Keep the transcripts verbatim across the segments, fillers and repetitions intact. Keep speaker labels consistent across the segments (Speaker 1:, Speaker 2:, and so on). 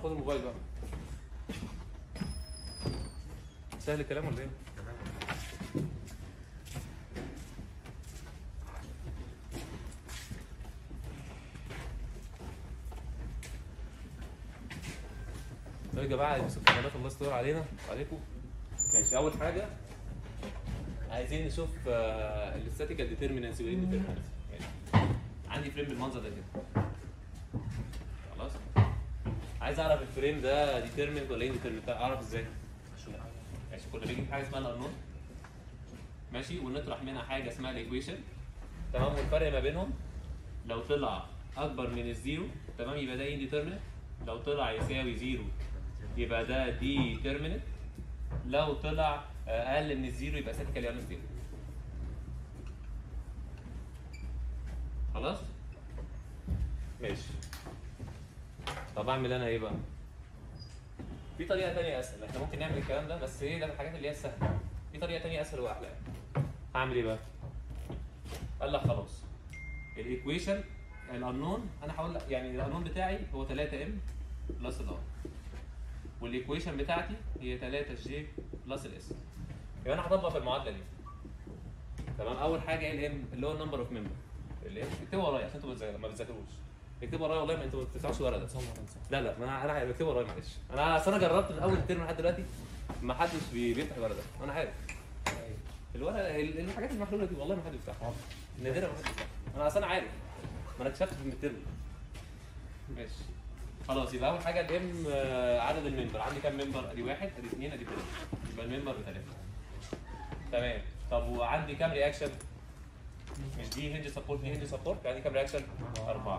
Speaker 1: خد الموبايل بقى. سهل الكلام ولا ايه؟ طيب يا جماعه بصوا الكاميرات الله يستر علينا وعليكم. ماشي، اول حاجه عايزين نشوف الاستاتيكال ديترمينانسي وايه الديترمينانسي. عندي فريم بالمنظر ده كده. خلاص؟ عايز اعرف الفريم ده ديترمينت ولا انديترمينت، اعرف ازاي؟ ماشي، كنا بنجيب حاجه اسمها الانون ماشي، ونطرح منها حاجه اسمها الايكويشن تمام، والفرق ما بينهم لو طلع اكبر من الزيرو تمام يبقى ده انديترمينت، لو طلع يساوي زيرو يبقى ده ديترمينت، لو طلع اقل من الزيرو يبقى ستاتيكالي انستيبل. خلاص؟ ماشي. طب اعمل انا ايه بقى؟ في طريقه ثانيه اسهل، احنا ممكن نعمل الكلام ده بس ايه ده الحاجات اللي هي السهله. في طريقه ثانيه اسهل واحلى. هعمل ايه بقى؟ قال لك خلاص الايكويشن الانون انا هقول لك يعني الانون بتاعي هو ثلاثة ام بلس الار، والايكويشن بتاعتي هي ثلاثة جي بلس الاس. يبقى انا هطبق في المعادله دي. تمام، اول حاجه ايه الام اللي هو النمبر اوف ممبر. الام اكتبوا ورايا عشان انتوا ما بتذاكروش. اكتبوا ورايا والله ما انتوا ما بتفتحوش ورقه ده. لا لا ما انا انا بكتبوا ورايا معلش. انا اصل انا جربت من اول ترم لحد دلوقتي ما حدش بيفتح الورقه ده، انا عارف. الورقه الحاجات المحلوله دي والله ما حد بيفتحها. نادرا ما حد بيفتحها. انا اصل انا عارف. ما انا اكتشفت في الترم. ماشي. خلاص يبقى اول حاجه الام عدد الممبر، عندي كام ممبر؟ ادي واحد ادي اثنين ادي ثلاثه، يبقى الممبر بثلاثه. تمام. طب وعندي كام رياكشن؟ مش دي هنج سبورت دي هنج سبورت، عندي كام رياكشن؟ اربعه.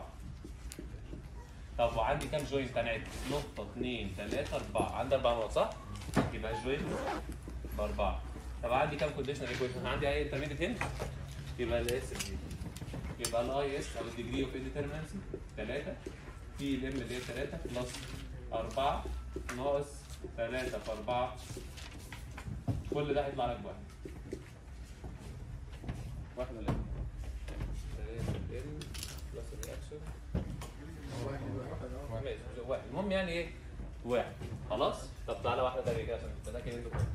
Speaker 1: طب وعندي كام جوينت؟ هنعد نقطه اثنين ثلاثه اربعه، عندي اربع نقط صح؟ يبقى الجوينت باربعه. طب عندي كام كونديشنال ايكويشن؟ عندي اي انترميديت هنج يبقى الاس دي، يبقى الاي اس او الديجري اوف انديترمينسي ثلاثه في الام اللي هي ثلاثه بلس اربعه ناقص ثلاثه في اربعه، كل ده هيطلع لك بواحد. واحد ولا ايه؟ ثلاثه ام بلس الرياكشن واحد واحد ماشي واحد، المهم يعني ايه؟ واحد. خلاص؟ طب تعالى واحده ثانيه كده عشان تتاكد انتوا كده.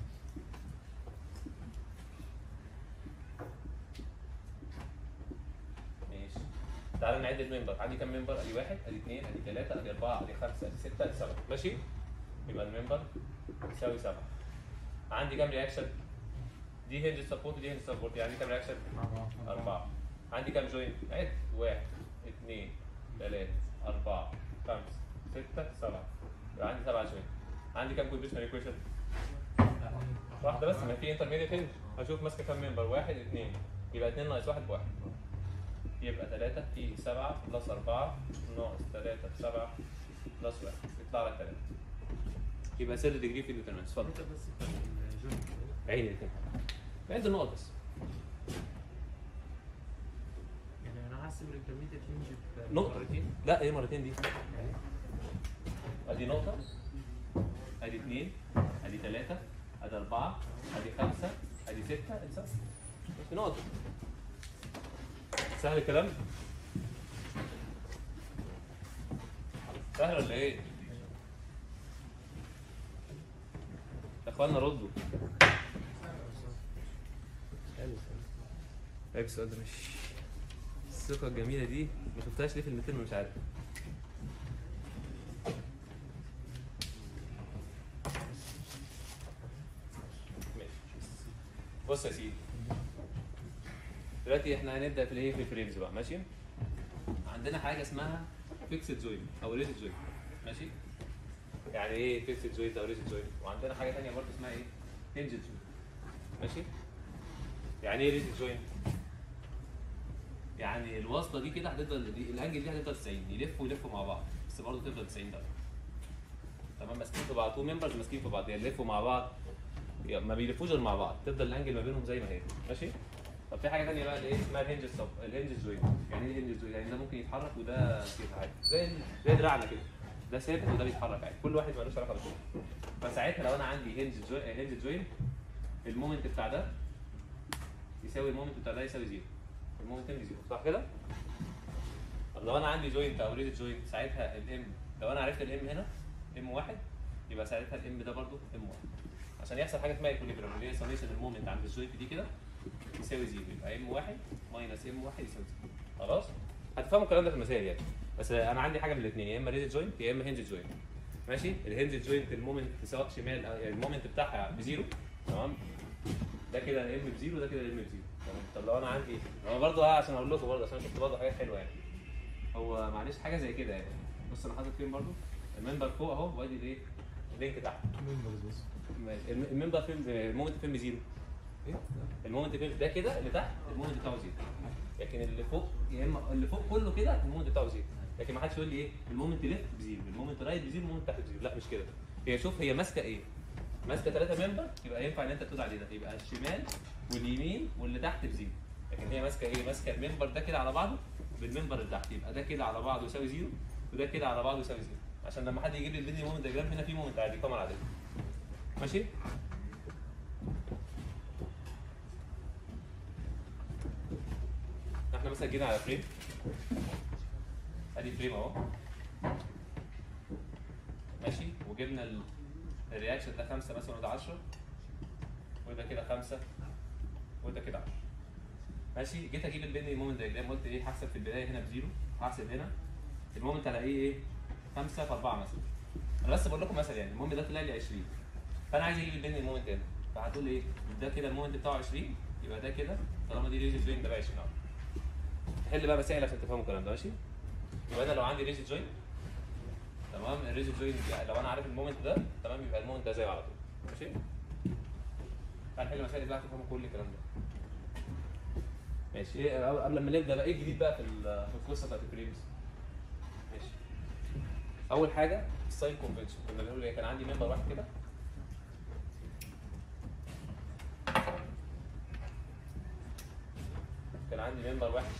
Speaker 1: تعالى نعد الممبر، عندي كام ممبر؟ ادي واحد ادي اثنين ادي ثلاثه ادي اربعه ادي خمسه ادي سته ادي سبعه، ماشي؟ يبقى الممبر يساوي سبعه. عندي كام رياكشن؟ دي هنج سبورت ودي هنج سبورت، يعني كام رياكشن؟ اربعه. عندي كام جوينت؟ عد واحد اثنين ثلاثه اربعه خمسه سته سبعه، يبقى عندي سبعه جوينت. عندي كام كونديشنال ايكويشن؟ واحده بس، ما في انترميديت هنج. هشوف ماسكه كام ممبر؟ واحد اثنين، يبقى اثنين ناقص واحد بواحد. يبقى ثلاثة في سبعة بلس أربعة ناقص ثلاثة في سبعة بلس واحد، يطلع لك ثلاثة. يبقى سير ديجري في الديترمنت، اتفضل. عيني الاثنين. عد النقط بس.
Speaker 2: يعني أنا هحسب الانترميديت هنج
Speaker 1: نقطة. مرتين؟ لا ايه مرتين دي؟ أدي نقطة أدي اثنين أدي ثلاثة أدي أربعة أدي خمسة أدي ستة أدي سبعة. في نقطة. سهل الكلام؟ سهل ولا ايه؟ يا اخوانا ردوا. حلو حلو. السؤال ده مش الثقة الجميلة دي ما شفتهاش ليه في المترم مش عارف. ماشي. بص يا سيدي. دلوقتي احنا هنبدا في الايه؟ في الفريمز بقى، ماشي؟ عندنا حاجه اسمها فيكسد جوينت او ريجيد جوينت، ماشي؟ يعني ايه فيكسد جوينت او ريجيد جوينت؟ وعندنا حاجه ثانيه برضه اسمها ايه؟ هنجد جوينت، ماشي؟ يعني ايه ريجيد جوينت؟ يعني الوصله دي كده هتفضل الانجل دي هتفضل تسعين، يلفوا يلفوا مع بعض بس برضه تفضل تسعين درجه. تمام؟ ماسكين في بعض، تو ممبرز ماسكين في بعض، يلفوا مع بعض ما بيلفوش غير مع بعض، تفضل الانجل ما بينهم زي ما هي، ماشي؟ طب في حاجه ثانيه بقى اللي ايه اسمها الهنج الصب الهنج جوينت. يعني ايه الهنج جوينت؟ يعني ده ممكن يتحرك وده كده عادي، زي زي دراعنا كده، ده ثابت وده بيتحرك عادي، كل واحد مالوش علاقه بالثاني. فساعتها لو انا عندي هنج جوينت هنج جوينت المومنت بتاع ده يساوي المومنت بتاع ده يساوي زيرو، المومنت دي زيرو، صح كده؟ طب لو انا عندي جوينت او ريد جوينت ساعتها الام، لو انا عرفت الام هنا ام واحد يبقى ساعتها الام ده برضه ام واحد عشان يحصل حاجه اسمها ايكوليبريم اللي هي سميشن المومنت عند الجوينت دي كده يساوي زيرو يبقى ام واحد ماينس ام واحد يساوي زيرو. خلاص؟ هتفهموا الكلام ده في المسائل يعني بس انا عندي حاجه من الاثنين يا اما ريزد جوينت يا اما هنج جوينت. ماشي؟ الهنج جوينت المومنت سواء شمال أو يعني المومنت بتاعها بزيرو تمام؟ ده كده الام بزيرو ده كده الام بزيرو تمام. طب لو انا عندي انا برضه عشان اقول لكم برضه عشان شفت برضه حاجات حلوه يعني هو معلش حاجه زي كده يعني بص انا حاطط فين برضه المنبر فوق اهو وادي الايه اللينك تحت المنبر فين المومنت فين بزيرو ايه المومنت فين ده كده اللي تحت المومنت بتاعه زيرو لكن اللي فوق يا اما اللي فوق كله كده المومنت بتاعه زيرو لكن ما حدش يقول لي ايه المومنت ليفت بزيرو المومنت رايت بزيرو المومنت تحت بزيرو لا مش كده هي شوف هي ماسكه ايه ماسكه ثلاثه منبر يبقى ينفع ان انت تقول عليه ده يبقى الشمال واليمين واللي تحت بزيرو لكن هي ماسكه ايه ماسكه المنبر ده كده على بعضه بالمنبر اللي تحت يبقى ده كده على بعضه يساوي زيرو وده كده على بعضه يساوي زيرو عشان لما حد يجيب لي البيني مومنت ديجرام هنا في مومنت عادي قمر عاديه ماشي احنا مثلا جينا على فريم ادي فريم اهو ماشي وجبنا ال... الرياكشن ده خمسة مثلا وده عشرة وده كده خمسة وده كده عشرة ماشي جيت اجيب البيني مومنت ديجرام قلت ايه هحسب في البدايه هنا بزيرو هحسب هنا المومنت هلاقيه ايه خمسة في أربعة مثلا انا بس بقول لكم مثلا يعني المهم ده طلع لي عشرين فانا عايز اجيب البيني مومنت هنا فهتقول ايه ده كده المومنت بتاعه عشرين يبقى ده كده طالما دي ريجيد جوينت ده بقى عشرين اهو حل بقى مسائل عشان تفهموا الكلام ده ماشي يبقى انا لو عندي ريجيد جوينت تمام الريجيد جوينت يعني لو انا عارف المومنت ده تمام يبقى المومنت ده زيه على طول ماشي هنحل مسائل بقى تفهموا كل الكلام ده ماشي ايه قبل ما نبدا بقى ايه الجديد بقى في في القصه بتاعت الفريمز ماشي اول حاجه الساين كونفنشن كنا بنقول ايه كان عندي ممبر واحد كده كان عندي ممبر واحد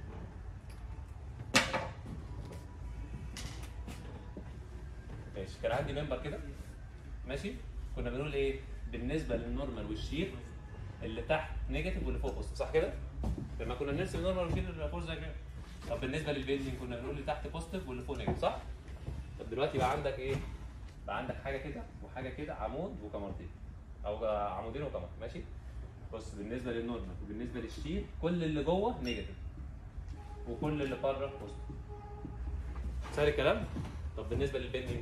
Speaker 1: ماشي كان عندي ممبر كده ماشي كنا بنقول ايه بالنسبه للنورمال والشير اللي تحت نيجاتيف واللي فوق بوزيتيف صح كده لما كنا بنرسم نورمال والشير فورس دايجرام طب بالنسبه للبيلدينج كنا بنقول اللي تحت بوزيتيف واللي فوق نيجاتيف صح طب دلوقتي بقى عندك ايه بقى عندك حاجه كده وحاجه كده عمود وكمرتين او عمودين وكمر ماشي بص بالنسبه للنورمال وبالنسبه للشير كل اللي جوه نيجاتيف وكل اللي بره بوزيتيف سهل الكلام طب بالنسبه للبيلدينج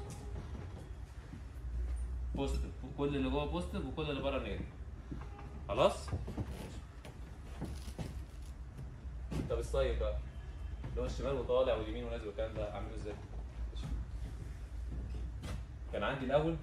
Speaker 1: بوزيتيف كل اللي جوه بوزيتيف وكل اللي بره نيجاتيف خلاص طب الساين بقى اللي هو الشمال وطالع واليمين ونازل والكلام ده عامله ازاي كان عندي الاول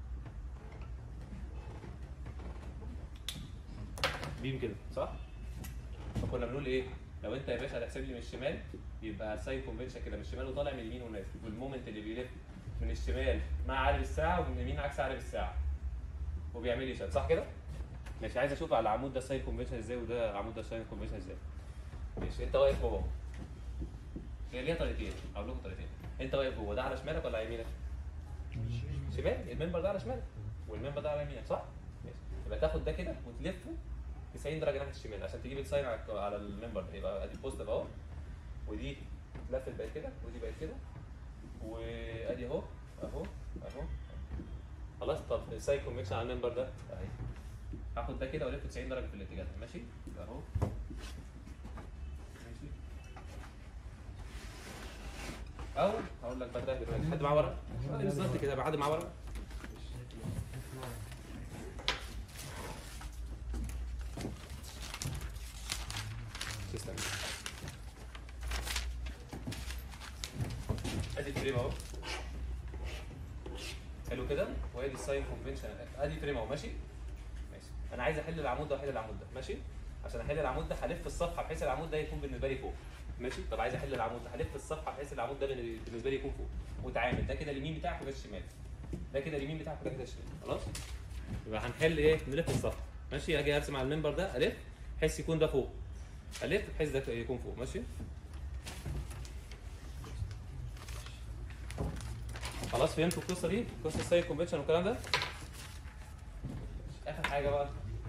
Speaker 1: بيم كده صح فكنا بنقول ايه لو انت يا باشا هتحسب لي من الشمال يبقى الساين كونفنشن كده من الشمال وطالع من اليمين ونازل والمومنت اللي بيلف من الشمال مع عقرب الساعه ومن اليمين عكس عقرب الساعه وبيعمل لي شد صح كده ماشي عايز اشوف على العمود ده الساين كونفنشن ازاي وده العمود ده الساين كونفنشن ازاي ماشي انت واقف جوه هي ليها طريقتين هقول لكم طريقتين انت واقف جوه ده على شمالك ولا على يمينك شمال المنبر ده على شمالك والمنبر ده على يمينك صح ماشي يبقى تاخد ده كده وتلفه تسعين درجه ناحيه الشمال عشان تجيب الساين على المنبر ده يبقى ادي بوزيتيف اهو ودي لفت بقت كده ودي بقت كده وادي اهو اهو اهو خلاص طب الساين كونفنشن على المنبر ده اهي هاخد ده كده والف تسعين درجه في الاتجاه ده ماشي اهو ماشي او هقول لك بقى دلوقتي حد معاه ورقه بالظبط كده بقى حد معاه ورقه تسلم ادي الفريم اهو حلو كده وادي الساين كونفنشن ادي فريم اهو ماشي ماشي انا عايز احل العمود ده واحل العمود ده ماشي عشان احل العمود ده هلف الصفحه بحيث العمود ده يكون بالنسبه لي فوق ماشي طب عايز احل العمود ده هلف الصفحه بحيث العمود ده بالنسبه لي يكون فوق وتعامل ده كده اليمين بتاعك وده الشمال ده كده اليمين بتاعك وده كده الشمال خلاص يبقى هنحل ايه نلف الصفحه ماشي اجي ارسم على المنبر ده الف بحيث يكون ده فوق الف بحيث ده يكون فوق ماشي خلاص فهمتوا القصه دي قصه الساين كونفنشن والكلام ده اخر حاجه بقى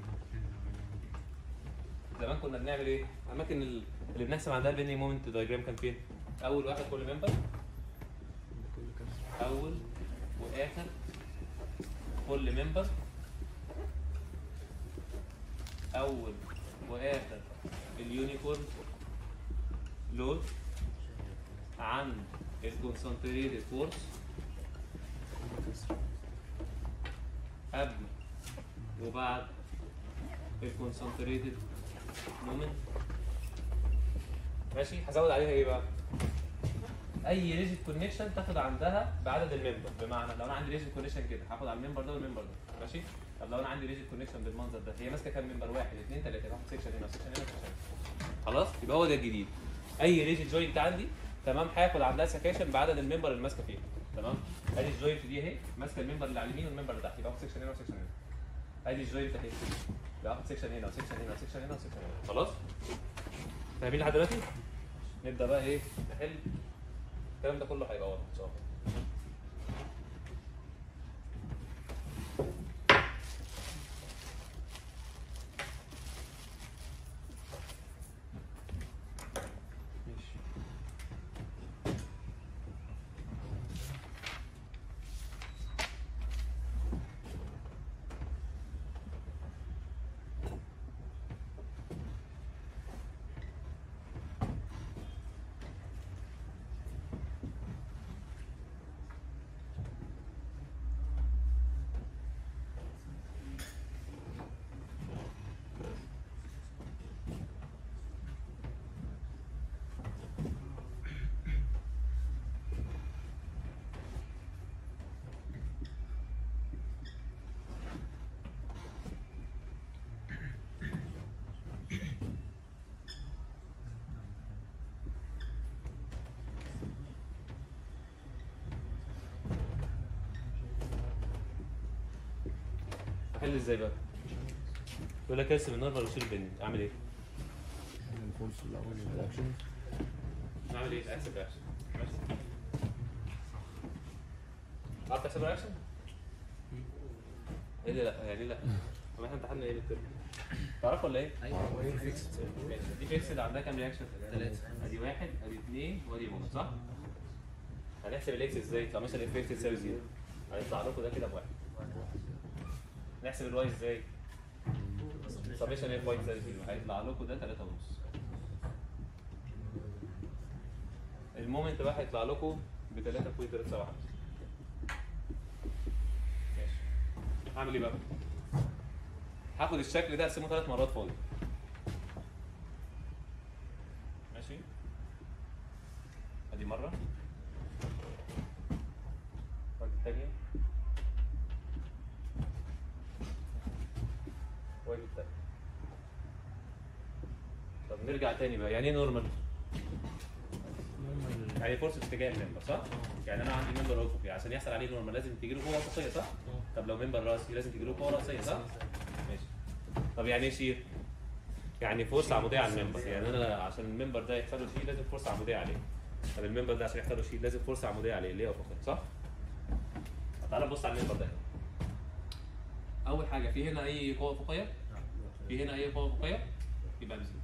Speaker 1: زمان كنا بنعمل ايه الاماكن اللي بنحسب عندها البيني مومنت دايجرام كان فين اول واحد كل ممبر اول واخر كل ممبر، اول واخر اليونيفورم لود عن الكونسنتريتد فورس قبل وبعد الكونسنتريتد مومنت. ماشي. هزود عليها ايه بقى؟ اي ريجيد كونكشن تاخد عندها بعدد الممبر. بمعنى لو انا عندي ريجيد كونكشن كده هاخد على الممبر ده والممبر ده. ماشي. طب لو انا عندي ريجيد كونكشن بالمنظر ده، هي ماسكه كام ممبر؟ واحد اثنين ثلاثه، هاخد سيكشن هنا وسيكشن هنا وسيكشن هنا. خلاص. يبقى هو ده الجديد. اي ريجيد جوينت عندي تمام هاخد عندها سكاشن بعدد الممبر اللي ماسكه فيها. تمام. ادي الجوينت دي اهي ماسكه الممبر اللي على اليمين والممبر اللي تحت، يبقى هاخد سيكشن هنا وسيكشن هنا. ادي الجوينت اهي يبقى هاخد سيكشن هنا وسيكشن هنا وسيكشن هنا وسيكشن هنا. خلاص. فاهمين لحد دلوقتي؟ نبدا بقى ايه نحل. الكلام ده كله هيبقى واضح ان شاء الله. احل ازاي بقى؟ يقول لك ارسم النورمال وشيل البند، اعمل ايه؟
Speaker 3: الفورس الاول الاكشن.
Speaker 1: اعمل ايه؟ احسب رياكشن. ماشي. عارف تحسب رياكشن؟ ايه ده لا؟ يعني لا؟ طب احنا امتحنا ايه بالترم؟ تعرف ولا ايه؟
Speaker 2: ايوه هي فيكس.
Speaker 1: ماشي. دي فيكسد عندها كام رياكشن؟
Speaker 2: ثلاثة.
Speaker 1: ادي واحد ادي اثنين وادي موت صح؟ هنحسب الاكس ازاي؟ طب مثلا اف اكس تساوي زيرو هيطلع لكم ده كده بواحد. نحسب الواي ازاي؟ سميشن اف واي تساوي زيرو هيطلع لكم ده ثلاثة ونص. المومنت بقى هيطلع لكم ب ثلاثة فاصلة ثلاثة سبعة. ماشي. هعمل ايه بقى؟ هاخد الشكل ده اقسمه ثلاث مرات فاضي. ماشي؟ ادي مرة. وادي الثانية. وادي الثالثة. طب نرجع تاني بقى، يعني ايه نورمال؟ يعني فورس في اتجاه الممبر صح؟ يعني انا عندي ممبر افقي عشان يحصل عليه نورمال لازم تجي له قوه افقيه صح؟ طب لو ممبر راسي لازم تجي له قوه راسيه صح؟ ماشي. طب يعني ايه شير؟ يعني فورس عموديه على الممبر، يعني انا عشان الممبر ده يحصل له شير لازم فورس عموديه عليه. طب الممبر ده عشان يحصل له شير لازم فورس عموديه عليه اللي هي افقيه صح؟ تعالى نبص على الممبر ده. اول حاجه في هنا اي قوه افقيه؟ في هنا اي قوه افقيه؟ يبقى بزيرو.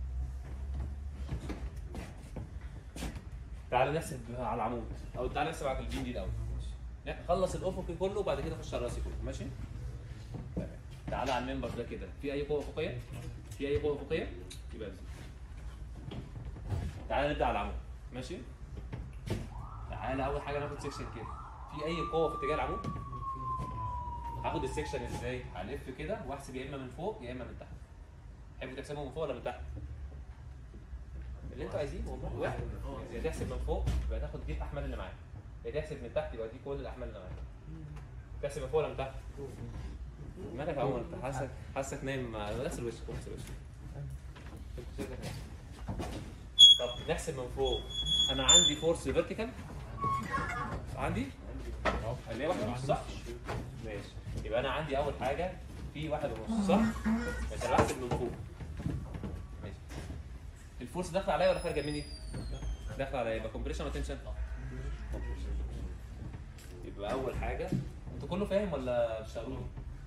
Speaker 1: تعالى نحسب على العمود او تعالى نحسب على البين دي الاول. خلص الافقي كله وبعد كده خش على الراسي كله ماشي؟ تمام. تعالى على الممبر ده كده في اي قوه افقيه؟ في اي قوه افقيه؟ يبقى بزيرو. تعالى نبدا على العمود ماشي؟ تعالى اول حاجه ناخد سيكشن كده. في اي قوه في اتجاه العمود؟ هاخد السيكشن ازاي؟ هلف كده واحسب يا اما من فوق يا اما من تحت. تحبوا تحسبوا من فوق ولا من تحت؟ اللي انتوا عايزينه والله واحد. يا تحسب من فوق يبقى تاخد دي الاحمال اللي معاك، يا تحسب من تحت يبقى دي كل الاحمال اللي معاك. تحسب من فوق ولا من تحت؟ مالك يا عمر انت حاسك حاسك نايم مع غسل وشك غسل وشك. طب نحسب من فوق. انا عندي فورس فيرتيكال عندي اللي هي واحد ونص صح؟ ماشي. يبقى انا عندي اول حاجه في واحد ونص صح؟ ماشي. انا بحسب من فوق. ماشي. الفورس داخله عليا ولا خارجه مني؟ داخله عليا. يبقى كومبريشن ولا تنشن؟ يبقى اول حاجه انتوا كله فاهم ولا بتشتغلوا؟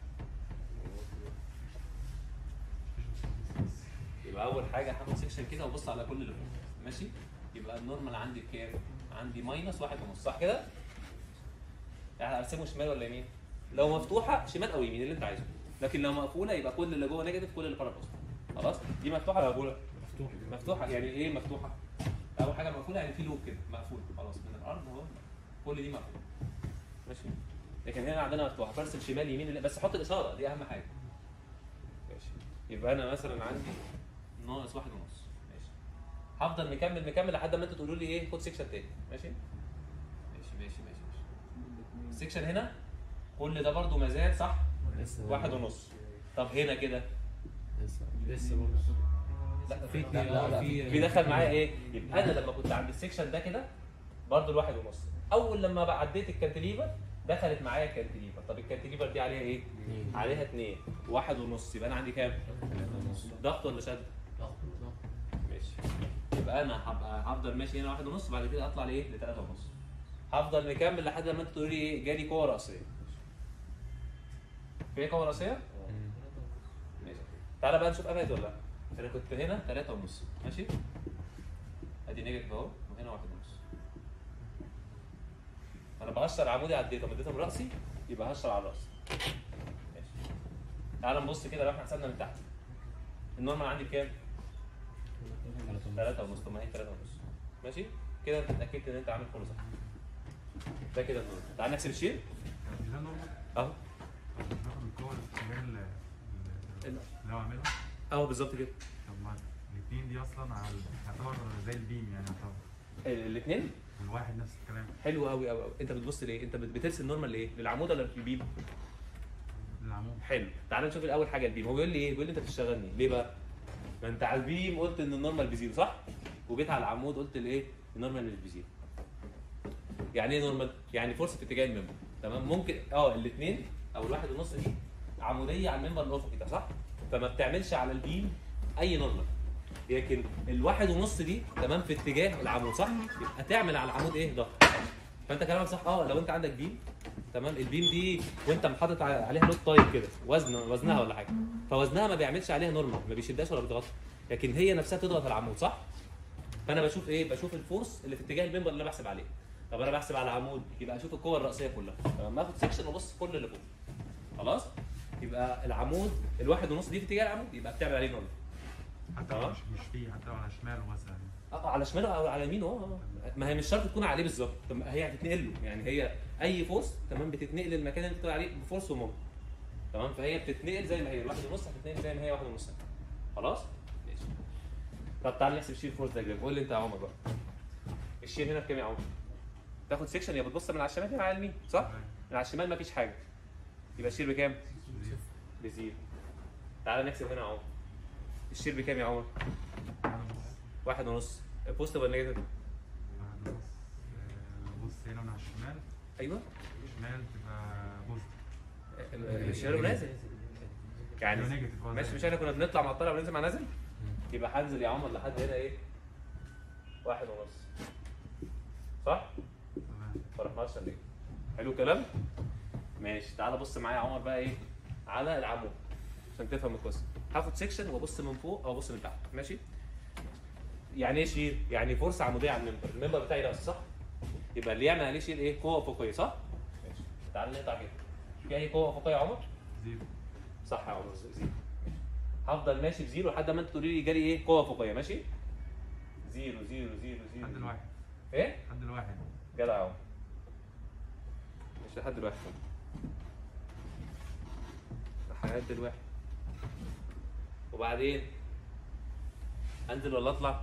Speaker 1: يبقى اول حاجه هاخد سيكشن كده وابص على كل اللي فوق ماشي؟ يبقى النورمال عندي بكام؟ عندي ماينس واحد ونص صح كده؟ يعني ارسمه شمال ولا يمين؟ لو مفتوحه شمال او يمين اللي انت عايزه، لكن لو مقفوله يبقى كل اللي جوه نيجاتيف كل اللي بره بوزيتيف. خلاص؟ دي مفتوحه ولا مقفوله؟
Speaker 3: مفتوح.
Speaker 1: مفتوحه. يعني ايه مفتوحه؟ اول حاجه مقفوله يعني في لوب كده مقفول خلاص من الارض اهو كل دي مقفوله. ماشي؟ لكن هنا عندنا مفتوحه برسم شمال يمين بس حط الاشاره دي اهم حاجه. ماشي. يبقى انا مثلا عندي ناقص واحد ونص. ماشي. هفضل مكمل مكمل لحد ما انتوا تقولوا لي ايه خد سيكشن تاني. ماشي؟ ماشي ماشي ماشي ماشي. السيكشن هنا كل ده برضو ما زال صح؟
Speaker 3: لسه
Speaker 1: واحد ونص. طب هنا كده
Speaker 3: لسه
Speaker 2: لسه برضه
Speaker 1: لا
Speaker 2: في
Speaker 1: لا لا, لا.
Speaker 2: في
Speaker 1: في دخل معايا ايه؟ يبقى انا لما كنت عند السيكشن ده كده برضو الواحد ونص. اول لما بقى عديت الكانتليفر دخلت معايا الكانتليفر. طب الكانتليفر دي عليها ايه؟
Speaker 3: اتنين.
Speaker 1: عليها اتنين. واحد ونص. يبقى انا عندي كام؟
Speaker 3: تلاتة ونص.
Speaker 1: ضغط ولا شد؟ ماشي. يبقى انا هبقى هفضل ماشي هنا واحد ونص بعد كده اطلع لايه؟ لتلاتة ونص. هفضل مكمل لحد لما انت تقولوا لي ايه؟ جالي قوه راسيه. في قوه راسيه؟ ماشي. تعالى بقى نشوف قفلت ولا لا. انا كنت هنا تلاتة ونص. ماشي؟ ادي نيجاتيف اهو وهنا واحد ونص. انا بهشر عمودي على الداتا، اديتها من راسي يبقى هشر على الراس. ماشي. تعالى نبص كده لو احنا حسبنا من تحت. النورمال عندي بكام؟ تلاتة ونص. طب ما هي تلاتة ونص. ماشي؟ كده انت اتاكدت ان انت عامل كله صح. ده كده النورمال. تعالى نحسب الشيل.
Speaker 4: ده نورمال؟
Speaker 1: اهو.
Speaker 4: ناخد القوة الاتجاه اللي اللي هو عاملها؟
Speaker 1: اهو بالظبط كده.
Speaker 4: طب ما الاثنين دي اصلا على تعتبر زي البيم يعني يعتبر.
Speaker 1: الاثنين
Speaker 4: والواحد نفس الكلام.
Speaker 1: حلو قوي قوي قوي. انت بتبص ليه؟ انت بترسم نورمال لايه؟ للعمود ولا للبيم؟
Speaker 4: العمود.
Speaker 1: حلو. تعال نشوف الاول حاجه البيم. هو بيقول لي ايه؟ بيقول لي انت بتشتغلني ليه بقى؟ ما انت على البيم قلت ان النورمال بزيرو صح؟ وجيت على العمود قلت الايه؟ النورمال مش بزيرو. يعني ايه نورمال؟ يعني فرصه اتجاه الممبر. تمام؟ ممكن اه الاثنين او الواحد ونص دي عموديه على الممبر الافقي ده صح؟ فما بتعملش على البيم اي نورمال. لكن الواحد ونص دي تمام في اتجاه العمود صح؟ يبقى تعمل على العمود ايه؟ ضغط. فانت كلامك صح. اه لو انت عندك بيم تمام البيم دي وانت محطط عليها لود طيب كده وزن وزنها ولا حاجه فوزنها ما بيعملش عليها نورمال ما بيشدهاش ولا بيضغطها لكن هي نفسها تضغط على العمود صح؟ فانا بشوف ايه؟ بشوف الفورس اللي في اتجاه الممبر اللي انا بحسب عليه. طب انا بحسب على العمود يبقى اشوف القوه الراسيه كلها. لما اخد سيكشن وابص كل اللي فوق. خلاص؟ يبقى العمود الواحد ونص دي في اتجاه العمود يبقى بتعمل عليه نورمال.
Speaker 4: حتى لو
Speaker 1: اه.
Speaker 4: مش مش فيه حتى لو على شماله مثلا.
Speaker 1: اه على شماله او على يمينه اه ما هي مش شرط تكون عليه بالظبط. طب هي هتتنقل له يعني هي اي فورس تمام بتتنقل للمكان اللي انت بتقول عليه بفورس ومومنت. تمام فهي بتتنقل زي ما هي الواحد ونص هتتنقل زي ما هي واحد ونص. خلاص؟ ماشي. طب تعالى نحسب شير فورس دايجرام. قول لي انت يا عمر بقى. الشير هنا بكام يا عمر؟ تاخد سيكشن يا بتبص من على الشمال يا على اليمين صح؟ من على الشمال مفيش حاجه. يبقى الشير بكام؟ بزيرو. تعالى نحسب هنا يا عمر. الشير بكام يا عمر؟ واحد ونص. بوزيتيف ولا نيجاتيف؟
Speaker 4: واحد ونص. آه، بص هنا من على الشمال.
Speaker 1: ايوه.
Speaker 4: الشمال تبقى بوزيتيف.
Speaker 1: الشير نازل. يعني
Speaker 4: يبقى نيجاتيف.
Speaker 1: ماشي مش احنا كنا بنطلع مع الطلبه وننزل مع نازل؟ يبقى هنزل يا عمر لحد هنا ايه؟ واحد ونص. صح؟
Speaker 4: تمام.
Speaker 1: فراح ناقص ليه؟ حلو الكلام؟ ماشي تعالى بص معايا يا عمر بقى ايه؟ على العمود عشان تفهم القصه. هاخد سيكشن وابص من فوق او ابص من تحت ماشي؟ يعني ايه شير؟ يعني فرصه عموديه على الممبر، الممبر بتاعي راس صح؟ يبقى اللي يعمل عليه شير ايه؟ قوه افقيه صح؟ ماشي تعالى نقطع كده. في اي قوه افقيه يا عمر؟
Speaker 4: زيرو.
Speaker 1: صح يا عمر زيرو. هفضل ماشي بزيرو لحد ما انت تقولي لي جالي ايه؟ قوه افقيه ماشي؟ زيرو زيرو زيرو زيرو
Speaker 4: لحد الواحد.
Speaker 1: ايه؟
Speaker 4: لحد الواحد.
Speaker 1: جدع يا عمر. مش لحد الواحد. لحد الواحد. وبعدين انزل ولا اطلع؟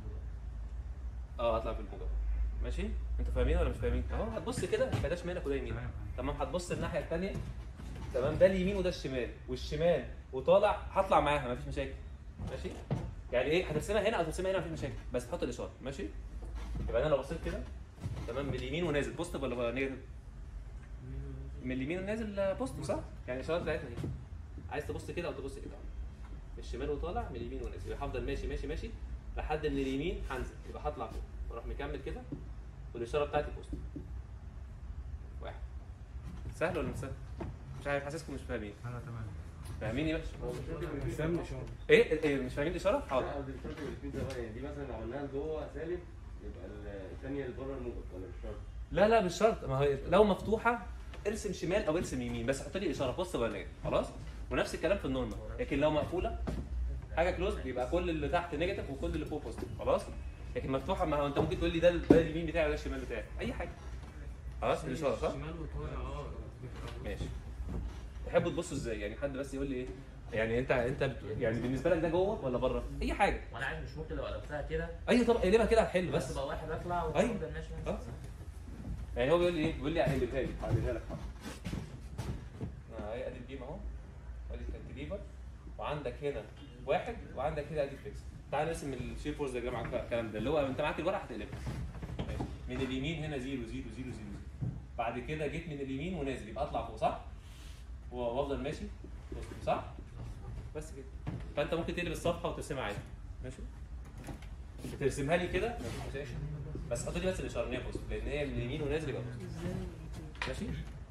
Speaker 1: اه اطلع في الموجب. ماشي؟ انتوا فاهمين ولا مش فاهمين؟ اهو هتبص كده يبقى ده شمالك وده يمينك.
Speaker 4: تمام.
Speaker 1: تمام هتبص الناحيه الثانيه تمام ده اليمين وده الشمال والشمال وطالع هطلع معاها مفيش مشاكل. ماشي؟ يعني ايه هترسمها هنا او ترسمها هنا مفيش مشاكل بس تحط الاشاره ماشي؟ يبقى انا لو بصيت كده تمام من اليمين ونازل بوزيتيف ولا نيجاتيف؟ من اليمين ونازل بوزيتيف صح؟ يعني الاشارات بتاعتنا اهي. عايز تبص كده او تبص كده. من الشمال وطالع من اليمين ونازل يبقى هفضل ماشي ماشي ماشي لحد من اليمين هنزل يبقى هطلع فوق واروح مكمل كده والاشاره بتاعتي بوزيتيف. واحد. سهل ولا مش سهل؟ مش عارف حاسسكم مش فاهمين.
Speaker 4: لا لا تمام.
Speaker 1: فاهمين يا باشا؟
Speaker 2: مش فاهم الاشاره.
Speaker 1: ايه ايه مش فاهمين الاشاره؟ حاضر.
Speaker 5: لا قصدي الفرق بين الاثنين زوايا دي مثلا لو عملناها لجوه سالب يبقى الثانيه اللي بره الموجب ولا مش شرط؟
Speaker 1: لا لا مش شرط ما هي لو مفتوحه ارسم شمال او ارسم يمين، بس حط لي اشاره بوست ولا خلاص. ونفس الكلام في النورمال، لكن لو مقفوله حاجه كلوز بيبقى كل اللي تحت نيجاتيف وكل اللي فوق بوزيتيف خلاص. لكن مفتوحه، ما هو انت ممكن تقول لي ده ده اليمين بتاعي وده الشمال بتاعي، اي حاجه خلاص. الاشاره صح؟
Speaker 2: شمال وطالع اه.
Speaker 1: ماشي. تحبوا تبصوا ازاي؟ يعني حد بس يقول لي ايه؟ يعني انت انت بت... يعني بالنسبه لك ده جوه ولا بره؟ اي حاجه.
Speaker 6: وانا عادي مش ممكن لو قلبتها كده
Speaker 1: اي طب اقلبها كده هتحل
Speaker 6: بس
Speaker 1: بس.
Speaker 6: تبقى واحد اطلع
Speaker 1: أيوة.
Speaker 6: وافضل ماشي
Speaker 1: اه. يعني هو بيقول لي ايه؟ بيقول لي اقلبها لي، هقلبها لك. اهي ادي البيم اهو، ادي الكانتليفر، وعندك هنا واحد وعندك هنا ادي فيكس. تعال نرسم الشير فورس ديجرام على الكلام ده، اللي هو انت معاك الورقه هتقلبها. ماشي. من اليمين هنا زيرو زيرو زيرو زيرو. بعد كده جيت من اليمين ونازل، يبقى اطلع فوق صح؟ وافضل ماشي صح؟ بس كده. فانت ممكن تقلب الصفحه وترسمها عادي. ماشي؟ ترسمها لي كده ماشي، بس حط لي بس الاشاره ان هي بوست، لان هي من اليمين ونازل يبقى بوست. ماشي؟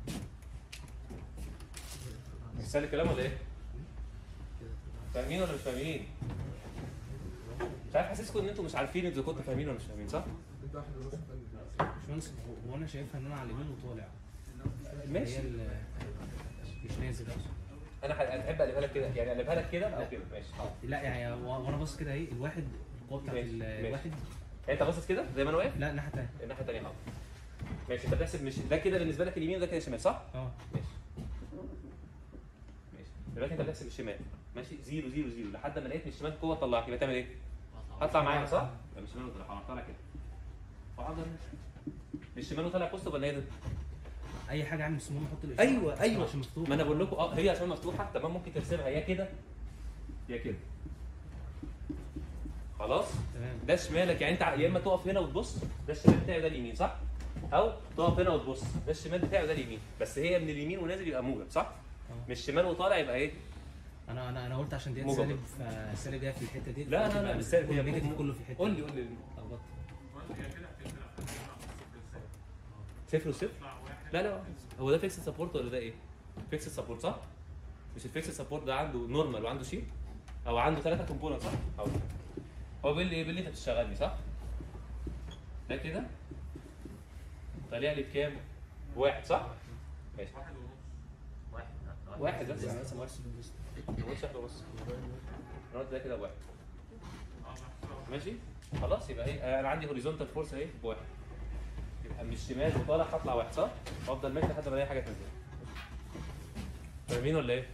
Speaker 1: مش سهل الكلام ولا ايه؟ فاهمين ولا مش فاهمين؟ مش عارف، حاسسكم ان انتوا مش عارفين اذا كنتوا فاهمين ولا مش فاهمين صح؟
Speaker 3: باشمهندس هو انا شايفها ان انا على اليمين وطالع.
Speaker 1: ماشي.
Speaker 3: هي ال- مش نازل اصلا.
Speaker 1: انا ح- هحب اقلبها لك كده، يعني اقلبها لك كده او كده ماشي.
Speaker 3: لا يعني و- وانا باصص كده ايه الواحد القوه بتاعت
Speaker 1: ماشي،
Speaker 3: ال-
Speaker 1: ماشي.
Speaker 3: الواحد.
Speaker 1: يعني انت باصص كده زي ما انا واقف؟
Speaker 3: لا الناحيه الثانيه.
Speaker 1: الناحيه الثانيه حاضر. ماشي، انت بتحسب مش ده كده بالنسبه لك اليمين وده كده الشمال صح؟
Speaker 3: اه
Speaker 1: ماشي. ماشي. دلوقتي انت بتحسب الشمال ماشي زيرو زيرو زيرو لحد ما لقيت من الشمال قوه طلعك، يبقى تعمل ايه؟ هطلع معايا صح؟ يبقى من الشمال وطلع، هطلع كده. فحاضر من الشمال وطلع بوست ولا ايه ده؟
Speaker 3: اي حاجه عندي بس المهم احط الاشاره.
Speaker 1: ايوه ايوه
Speaker 3: عشان مفتوح.
Speaker 1: ما انا بقول لكم اه هي عشان مفتوحه تمام، ممكن ترسمها يا كده يا كده خلاص.
Speaker 3: تمام.
Speaker 1: ده شمالك، يعني انت يا اما تقف هنا وتبص، ده الشمال بتاعي وده اليمين صح؟ او تقف هنا وتبص، ده الشمال بتاعي وده اليمين، بس هي من اليمين ونازل يبقى موجب صح؟
Speaker 3: اه.
Speaker 1: من الشمال وطالع يبقى ايه؟
Speaker 3: انا انا انا قلت عشان ديت
Speaker 1: موجب.
Speaker 3: سالب، فالسالب جايه في الحته دي.
Speaker 1: لا لا لا مش سالب، هي
Speaker 3: النيجاتيف
Speaker 1: موجب.
Speaker 3: كله في الحته
Speaker 1: قول
Speaker 3: دي.
Speaker 1: لي قول لي
Speaker 3: لخبطت.
Speaker 1: صفر وصفر؟ لا لا هو ده فيكس سبورت ولا ده ايه؟ فيكس سبورت صح؟ مش الفيكس سبورت ده عنده نورمال وعنده شيء؟ او عنده ثلاثه كومبوننت صح؟ هقول لك. هو بيقول لي ايه؟ بيقول لي انت بتشتغلني صح؟ ده كده طالع لي بكام؟ واحد صح؟ ماشي.
Speaker 6: واحد
Speaker 1: واحد بس انا لسه واحد. ما قلتش واحد ونص. انا قلت ده كده بواحد. ماشي؟ خلاص يبقى ايه؟ انا عندي هوريزونتال فورس اهي بواحد. يبقى من الشمال وطالع هطلع واحد صح؟ وافضل ماشي لحد ما الاقي حاجه تنزل. فاهمين ولا ايه؟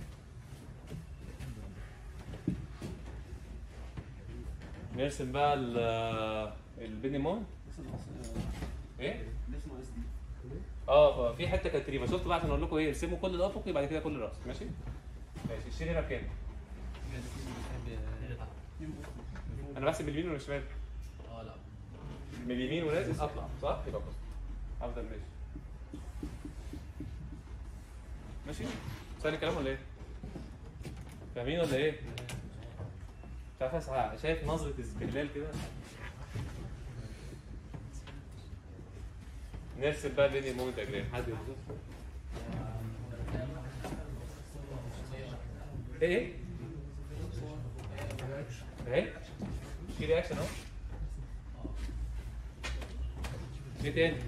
Speaker 1: نرسم بقى ال البينيمون. ايه؟
Speaker 5: اسمه اس دي.
Speaker 1: اه في حته كانتريفا، شفتوا بقى عشان اقول لكم ايه؟ ارسموا كل الافقي بعد كده كل الراس ماشي؟ ماشي. الشير هنا بكام؟ انا بحسب اليمين ولا الشمال؟
Speaker 6: اه لا
Speaker 1: من اليمين ونازل اطلع صح؟ يبقى بص افضل ماشي. ماشي؟ سهل الكلام ولا ايه؟ فاهمين ولا ايه؟ مش عارف اسعى. شايف نظرة استغلال كده؟ نرسم بقى بين المومنت اجرام، حد يوصف؟ ايه؟ ايه؟ في رياكشن اهو. ايه تاني؟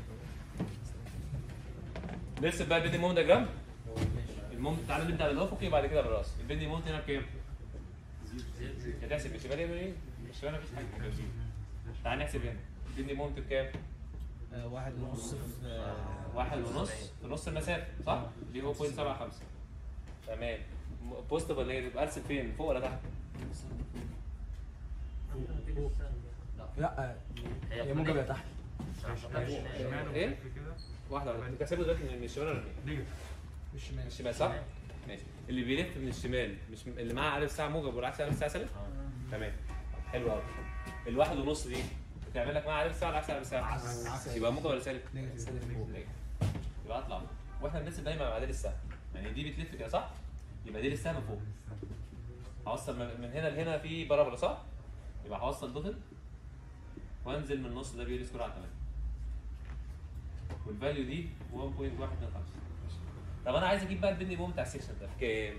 Speaker 1: نرسم بقى بين المومنت اجرام. المومنت تعالى نبدا بالافقي بعد كده بالراس. البين المومنت هنا بكام؟ هتحسب من الشمال ايه؟ من الشمال مفيش حاجه. تعالى نحسب هنا. البين المومنت بكام؟
Speaker 3: آه، واحد ونص في آه،
Speaker 1: واحد ونص في نص المسافه صح؟ دي هو صفر فاصلة سبعة خمسة. تمام. بوزيتيف ولا نيجاتيف؟ ارسم فين؟ فوق ولا تحت؟
Speaker 7: لا هي موجب يا تحت.
Speaker 4: شمال
Speaker 1: إيه؟
Speaker 4: وصفر كده.
Speaker 1: واحده واحده. انت كاتبه دلوقتي من الشمال ولا من
Speaker 4: نيجاتيف.
Speaker 7: مش
Speaker 1: من
Speaker 7: شمال.
Speaker 1: الشمال صح؟ ماشي. اللي بيلف من الشمال مش م- اللي معاه علامه الساعه موجب والعكس علامه الساعه سالب؟ تمام. حلو قوي. الواحد ونص دي بتعمل لك معاها علامه الساعه والعكس علامه الساعه. يبقى موجب ولا سالب؟ نيجاتيف. يبقى اطلع. واحنا بنرسم دايما مع معادل السهم. يعني دي بتلف كده صح؟ يبقى دي السهم فوق. هوصل من من هنا لهنا في بارابولا صح؟ يبقى هوصل دوتل وانزل من النص ده بيقول سكور على ثمانية. والفاليو دي واحد فاصلة واحد اتنين خمسة. طب انا عايز اجيب بقى البني موم بتاع السكشن ده بكام؟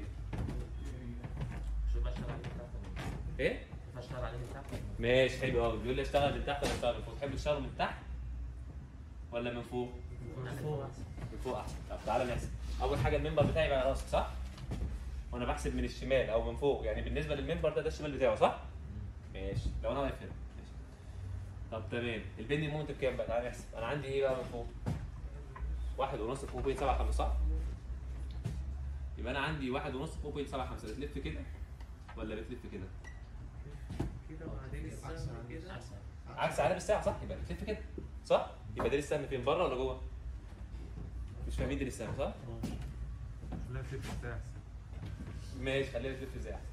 Speaker 6: شوف اشتغل عليه من تحت.
Speaker 1: ايه؟
Speaker 6: اشتغل عليه من تحت.
Speaker 1: ماشي حلو قوي. بيقول لي اشتغل من تحت ولا اشتغل من فوق؟ تحب تشتغل من تحت ولا من فوق؟
Speaker 6: من فوق.
Speaker 1: من فوق احسن. طب تعالى نحسب. اول حاجه المنبر بتاعي يبقى على راسك صح؟ وانا بحسب من الشمال او من فوق، يعني بالنسبه للمنبر ده ده الشمال بتاعه صح؟ ماشي لو انا واقف هنا ماشي. طب تمام البندي مومنت بكام بقى؟ تعالى نحسب. انا عندي ايه بقى من فوق؟ واحد ونص فوق بوينت سبعة خمسة صح؟ يبقى انا عندي واحد ونص فوق بوينت سبعة خمسة بتلف كده ولا بتلف كده؟
Speaker 2: كده وبعدين السهم كده
Speaker 1: عكس عقارب الساعه صح؟ يبقى بتلف كده صح؟ يبقى ديل السهم فين؟ بره ولا جوه؟ مش فاهمين ديل السهم صح؟
Speaker 4: لا تلف الساعة أحسن.
Speaker 1: ماشي خلينا تلف ازاي احسن.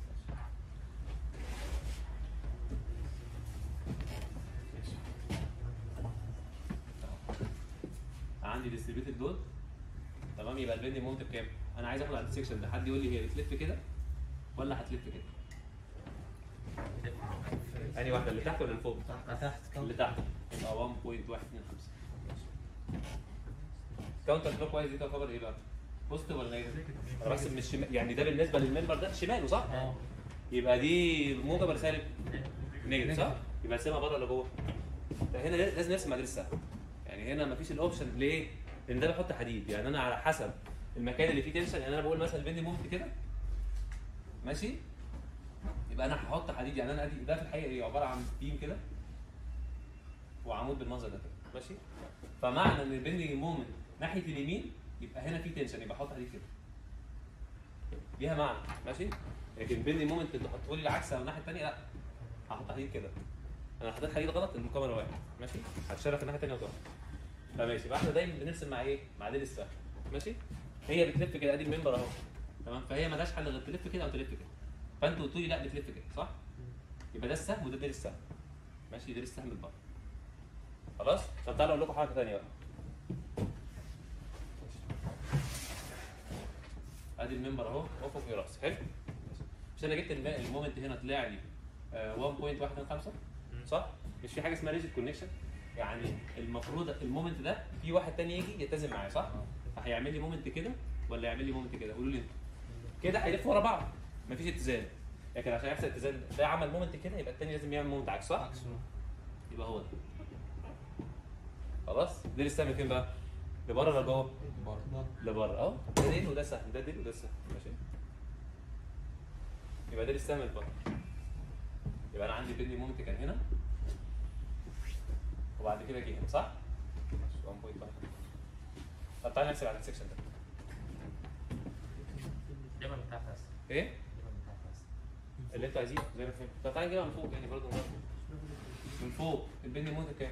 Speaker 1: ماشي. عندي ديستريبيوتد لود تمام. يبقى البندنج مومنت بكام؟ انا عايز اخد على السكشن ده حد يقول لي هي بتلف كده ولا هتلف كده؟ انهي واحده اللي تحت ولا اللي فوق؟
Speaker 3: تحت
Speaker 1: اللي تحت يبقى واحد فاصلة واحد اتنين خمسة. كاونتر كلوك وايز دي تعتبر ايه بقى؟ بوزيتيف ولا نيجاتيف؟ انا بحسب من الشمال يعني ده بالنسبه للمنبر ده شماله صح؟
Speaker 3: اه
Speaker 1: يبقى دي موجب ولا سالب؟ نيجاتيف صح؟ يبقى ارسمها بره ولا جوه؟ هنا لازم نرسم مدرسه السهم. يعني هنا مفيش الاوبشن ليه؟ لان ده بيحط حديد، يعني انا على حسب المكان اللي فيه تنشن، يعني انا بقول مثلا البندنج مومنت كده ماشي؟ يبقى انا هحط حديد، يعني انا ادي ده في الحقيقه ايه؟ عباره عن بيم كده وعمود بالمنظر ده كده ماشي؟ فمعنى ان البندنج مومنت ناحيه اليمين يبقى هنا في تنشن، يبقى احط حديد كده. ليها معنى ماشي؟ لكن البندنج مومنت اللي تحطه لي العكس او الناحيه الثانيه لا، هحط حديد كده. انا حطيت حديد غلط لان الكاميرا واقعه ماشي؟ هتشرف الناحيه الثانيه وتقع. فماشي يبقى احنا دايما بنرسم مع ايه؟ مع ديل السهم ماشي؟ هي بتلف كده ادي المنبر اهو تمام؟ فهي مالهاش حل غير تلف كده او تلف كده. فانتوا قلتوا لي لا بتلف كده صح؟ يبقى ده السهم وده ديل السهم ماشي؟ ديل السهم من بره. خلاص؟ طب تعالوا اقول لكم حاجه ثانيه بقى. ادي المنبر اهو افق في راس حلو؟ مش انا جبت الم- المومنت هنا طلع لي آه، واحد فاصلة واحد اتنين خمسة صح؟ مش في حاجه اسمها ريجيد كونكشن؟ يعني المفروض المومنت ده في واحد تاني يجي يلتزم معاه صح؟ فهيعمل لي مومنت كده ولا يعمل لي مومنت كده؟ قولوا لي انتوا. كده هيلف ورا بعض مفيش اتزان، لكن عشان يحصل اتزان ده عمل مومنت كده يبقى التاني لازم يعمل مومنت عكس صح؟ يبقى هو ده. خلاص؟ ديل السهم فين بقى؟ لبره ولا جوه؟ لبره اهو. ده ديل وده سهم، ده ديل وده سهم ماشي؟ يبقى ديل السهم لبره. يبقى انا عندي بندنج مومنت كان هنا وبعد كده جه هنا صح؟ واحد فاصلة واحد. طب تعالى نحسب على السكشن ده.
Speaker 6: دايما من تحت بس.
Speaker 1: ايه؟
Speaker 6: دايما من تحت بس.
Speaker 1: اللي انتوا عايزينه زي ما فهمت. طب تعالى نجيبها من فوق يعني برضه نجرب. من فوق البندنج مومنت كام؟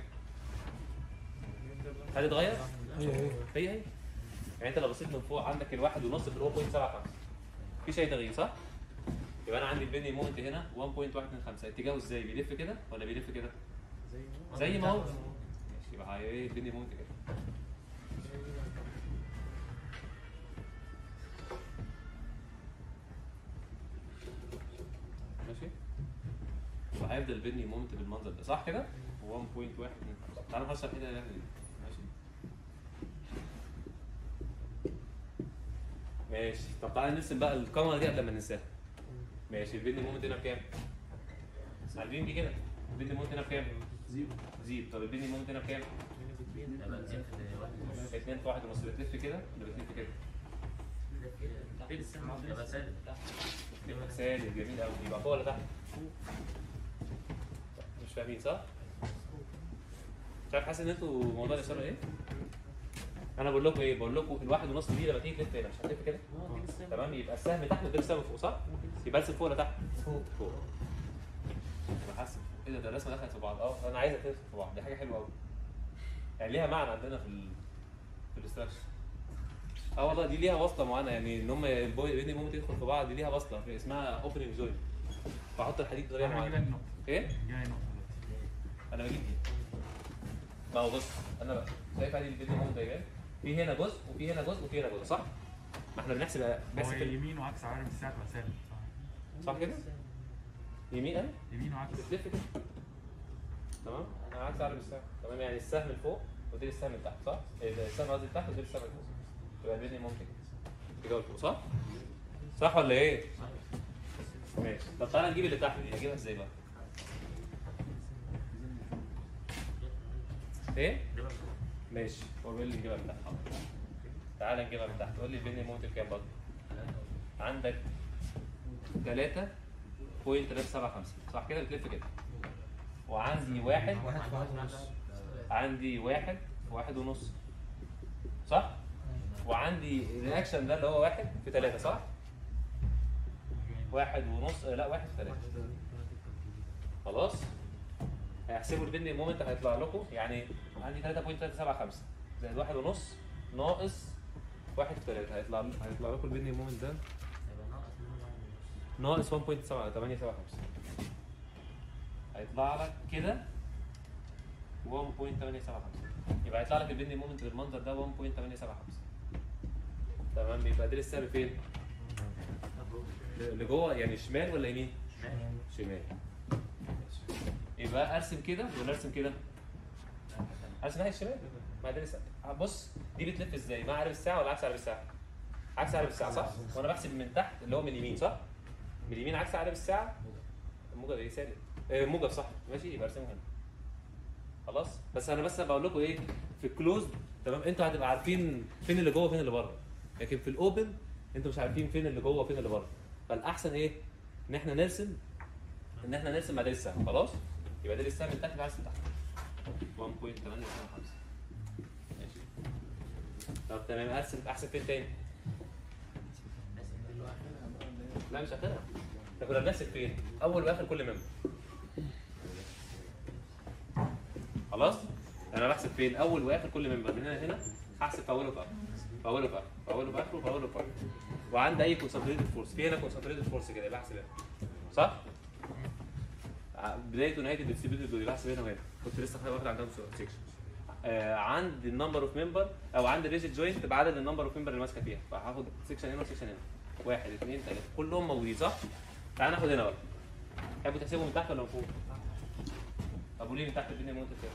Speaker 1: هتتغير؟
Speaker 7: هي هي
Speaker 1: هي هي. يعني انت لو بصيت من فوق عندك الواحد ونص اللي هو صفر فاصلة سبعة خمسة. مفيش اي تغيير صح؟ يبقى انا عندي البندنج مومنت هنا واحد فاصلة واحد اتنين خمسة. اتجاهه ازاي؟ بيلف كده ولا بيلف كده؟ زي ما هو. ماشي يبقى هي ايه البندنج مومنت كده. ماشي؟ وهيفضل البندنج مومنت بالمنظر ده صح كده؟ واحد فاصلة واحد اتنين خمسة. تعالى نحصل كده يعني ماشي؟ ماشي. طب تعالى نرسم بقى الكاميرا دي قبل ما ننساها. ماشي البندنج مومنت هنا بكام؟ عارفين دي كده؟ البندنج مومنت هنا بكام؟
Speaker 7: زيرو
Speaker 1: زيرو. طب البندنج مومنت هنا بكام؟
Speaker 6: يبقى اتنين في واحد ونص.
Speaker 1: اتنين في واحد ونص. بتلف كده ولا بتلف كده؟
Speaker 6: يبقى سالب.
Speaker 1: بتلف سالب. جميل قوي. يبقى فوق ولا تحت؟ مش فاهمين صح؟ مش عارف حاسس ان انتوا موضوع الاشاره ايه؟ انا بقول لكم ايه؟ بقول لكم الواحد ونص دي لما تيجي تلف هنا مش هتلف كده؟ تمام يبقى السهم تحت وده السهم فوق صح؟ يبقى ارسم فوق ولا تحت؟
Speaker 3: فوق
Speaker 1: فوق. انا حاسس ايه ده؟ ده الرسمه دخلت في بعض. اه انا عايزها تدخل في بعض. دي حاجه حلوه قوي. يعني ليها معنى عندنا في ال في الاستراكشر. اه والله دي ليها واسطه معينه، يعني ان هم البندنج مومنت يدخل في بعض دي ليها واسطه اسمها اوبننج جوين. بحط الحديد بطريقه
Speaker 4: انا
Speaker 1: معينه.
Speaker 4: جاي النقطة
Speaker 1: ايه؟
Speaker 4: جاي نقطة دلوقتي.
Speaker 1: انا بجيب دي. ما هو بص انا بقى شايف ادي البندنج مومنت ده في هنا جزء وفي هنا جزء وفي هنا جزء صح؟ ما احنا بنحسب
Speaker 4: هو
Speaker 1: بنحسب في ال-
Speaker 4: يمين وعكس عقارب الساعة تبقى سالب صح؟
Speaker 1: صح كده؟ يمين انا
Speaker 4: يمين وعكس.
Speaker 1: بتلف كده تمام؟ انا عكس عقرب السهم تمام. يعني السهم من فوق ودي السهم من تحت صح؟ إيه، السهم قصدي تحت ودي السهم من فوق. يبقى البندنج مومنت كده اتجاه لفوق صح؟ صح ولا ايه؟ ماشي. طب تعالى نجيب اللي تحت دي. هجيبها ازاي بقى؟ ايه؟ ماشي. هو بيقول لي نجيبها من تحت حاضر. تعال نجيبها من تحت. قول لي البيندنج مومنت بكام برضه؟ عندك ثلاثة فاصلة ثلاثة سبعة خمسة صح كده؟ بتلف كده. وعندي واحد
Speaker 3: واحد في واحد ونص.
Speaker 1: عندي واحد في واحد ونص صح؟ وعندي الرياكشن ده اللي هو واحد في ثلاثة صح؟ واحد ونص لا واحد في ثلاثة. خلاص؟ هيحسبوا البيندنج مومنت هيطلع لكم يعني عندي ثلاثة فاصلة ثلاثة سبعة خمسة زائد واحد ونص ناقص واحد في ثلاثة هيطلع هيطلع لكم البيندنج مومنت ده
Speaker 6: هيبقى ناقص منه
Speaker 1: ناقص واحد فاصلة ثمانية سبعة خمسة. هيطلع لك كده واحد فاصلة ثمانية سبعة خمسة. يبقى هيطلع لك البيندنج مومنت بالمنظر ده واحد فاصلة ثمانية سبعة خمسة. تمام. يبقى ده السهم فين؟ اللي جوه يعني شمال ولا يمين؟ شمال. يبقى ارسم كده ولا ارسم كده؟ ارسم ناحيه الشمال. ما ده لسه بص دي بتلف ازاي؟ مع عقرب الساعه ولا عكس عقرب الساعه؟ عكس عقرب الساعه صح؟ وانا بحسب من تحت اللي هو من اليمين صح؟ من اليمين عكس عقرب الساعه. الموجب ايه سالب؟ ايه موجب صح؟ ماشي يبقى ارسمه هنا. خلاص؟ بس انا بس بقول لكم ايه في الكلوز تمام انتوا هتبقى عارفين فين اللي جوه وفين اللي بره. لكن في الاوبن انتوا مش عارفين فين اللي جوه وفين اللي بره. فالاحسن ايه؟ ان احنا نرسم ان احنا نرسم مدار السهم. خلاص؟ يبقى ده السهم من تحت وعكس من تحت. واحد فاصلة ثمانية سبعة خمسة. ماشي. طب تمام ارسم احسن فين تاني؟ لا مش اخرها. احنا كنا بنحسب فين؟ اول واخر كل ممبر. خلاص؟ انا بحسب فين؟ اول واخر كل ممبر. من هنا هنا هحسب في اوله في اخره. في اوله في اخره. في اوله في اخره. في اوله في اخره. وعند اي كونسنتريتد فورس. في هنا كونسنتريتد فورس كده يبقى احسب هنا. صح؟ بدايه ونهايه الديستريبيوتد دول يبقى احسب هنا وهنا. كنت لسه واخد عندهم سيكشن. آه عند النمبر اوف ممبر او عند الريجيد جوينت تبقى عدد النمبر اوف ممبر اللي ماسكه فيها. فهاخد سيكشن هنا وسيكشن هنا. واحد اثنين ثلاثه كلهم موجودين صح؟ تعال ناخد هنا بقى. تحبوا تحسبوا من تحت ولا من فوق؟ طب قولي من تحت الدنيا موت كام؟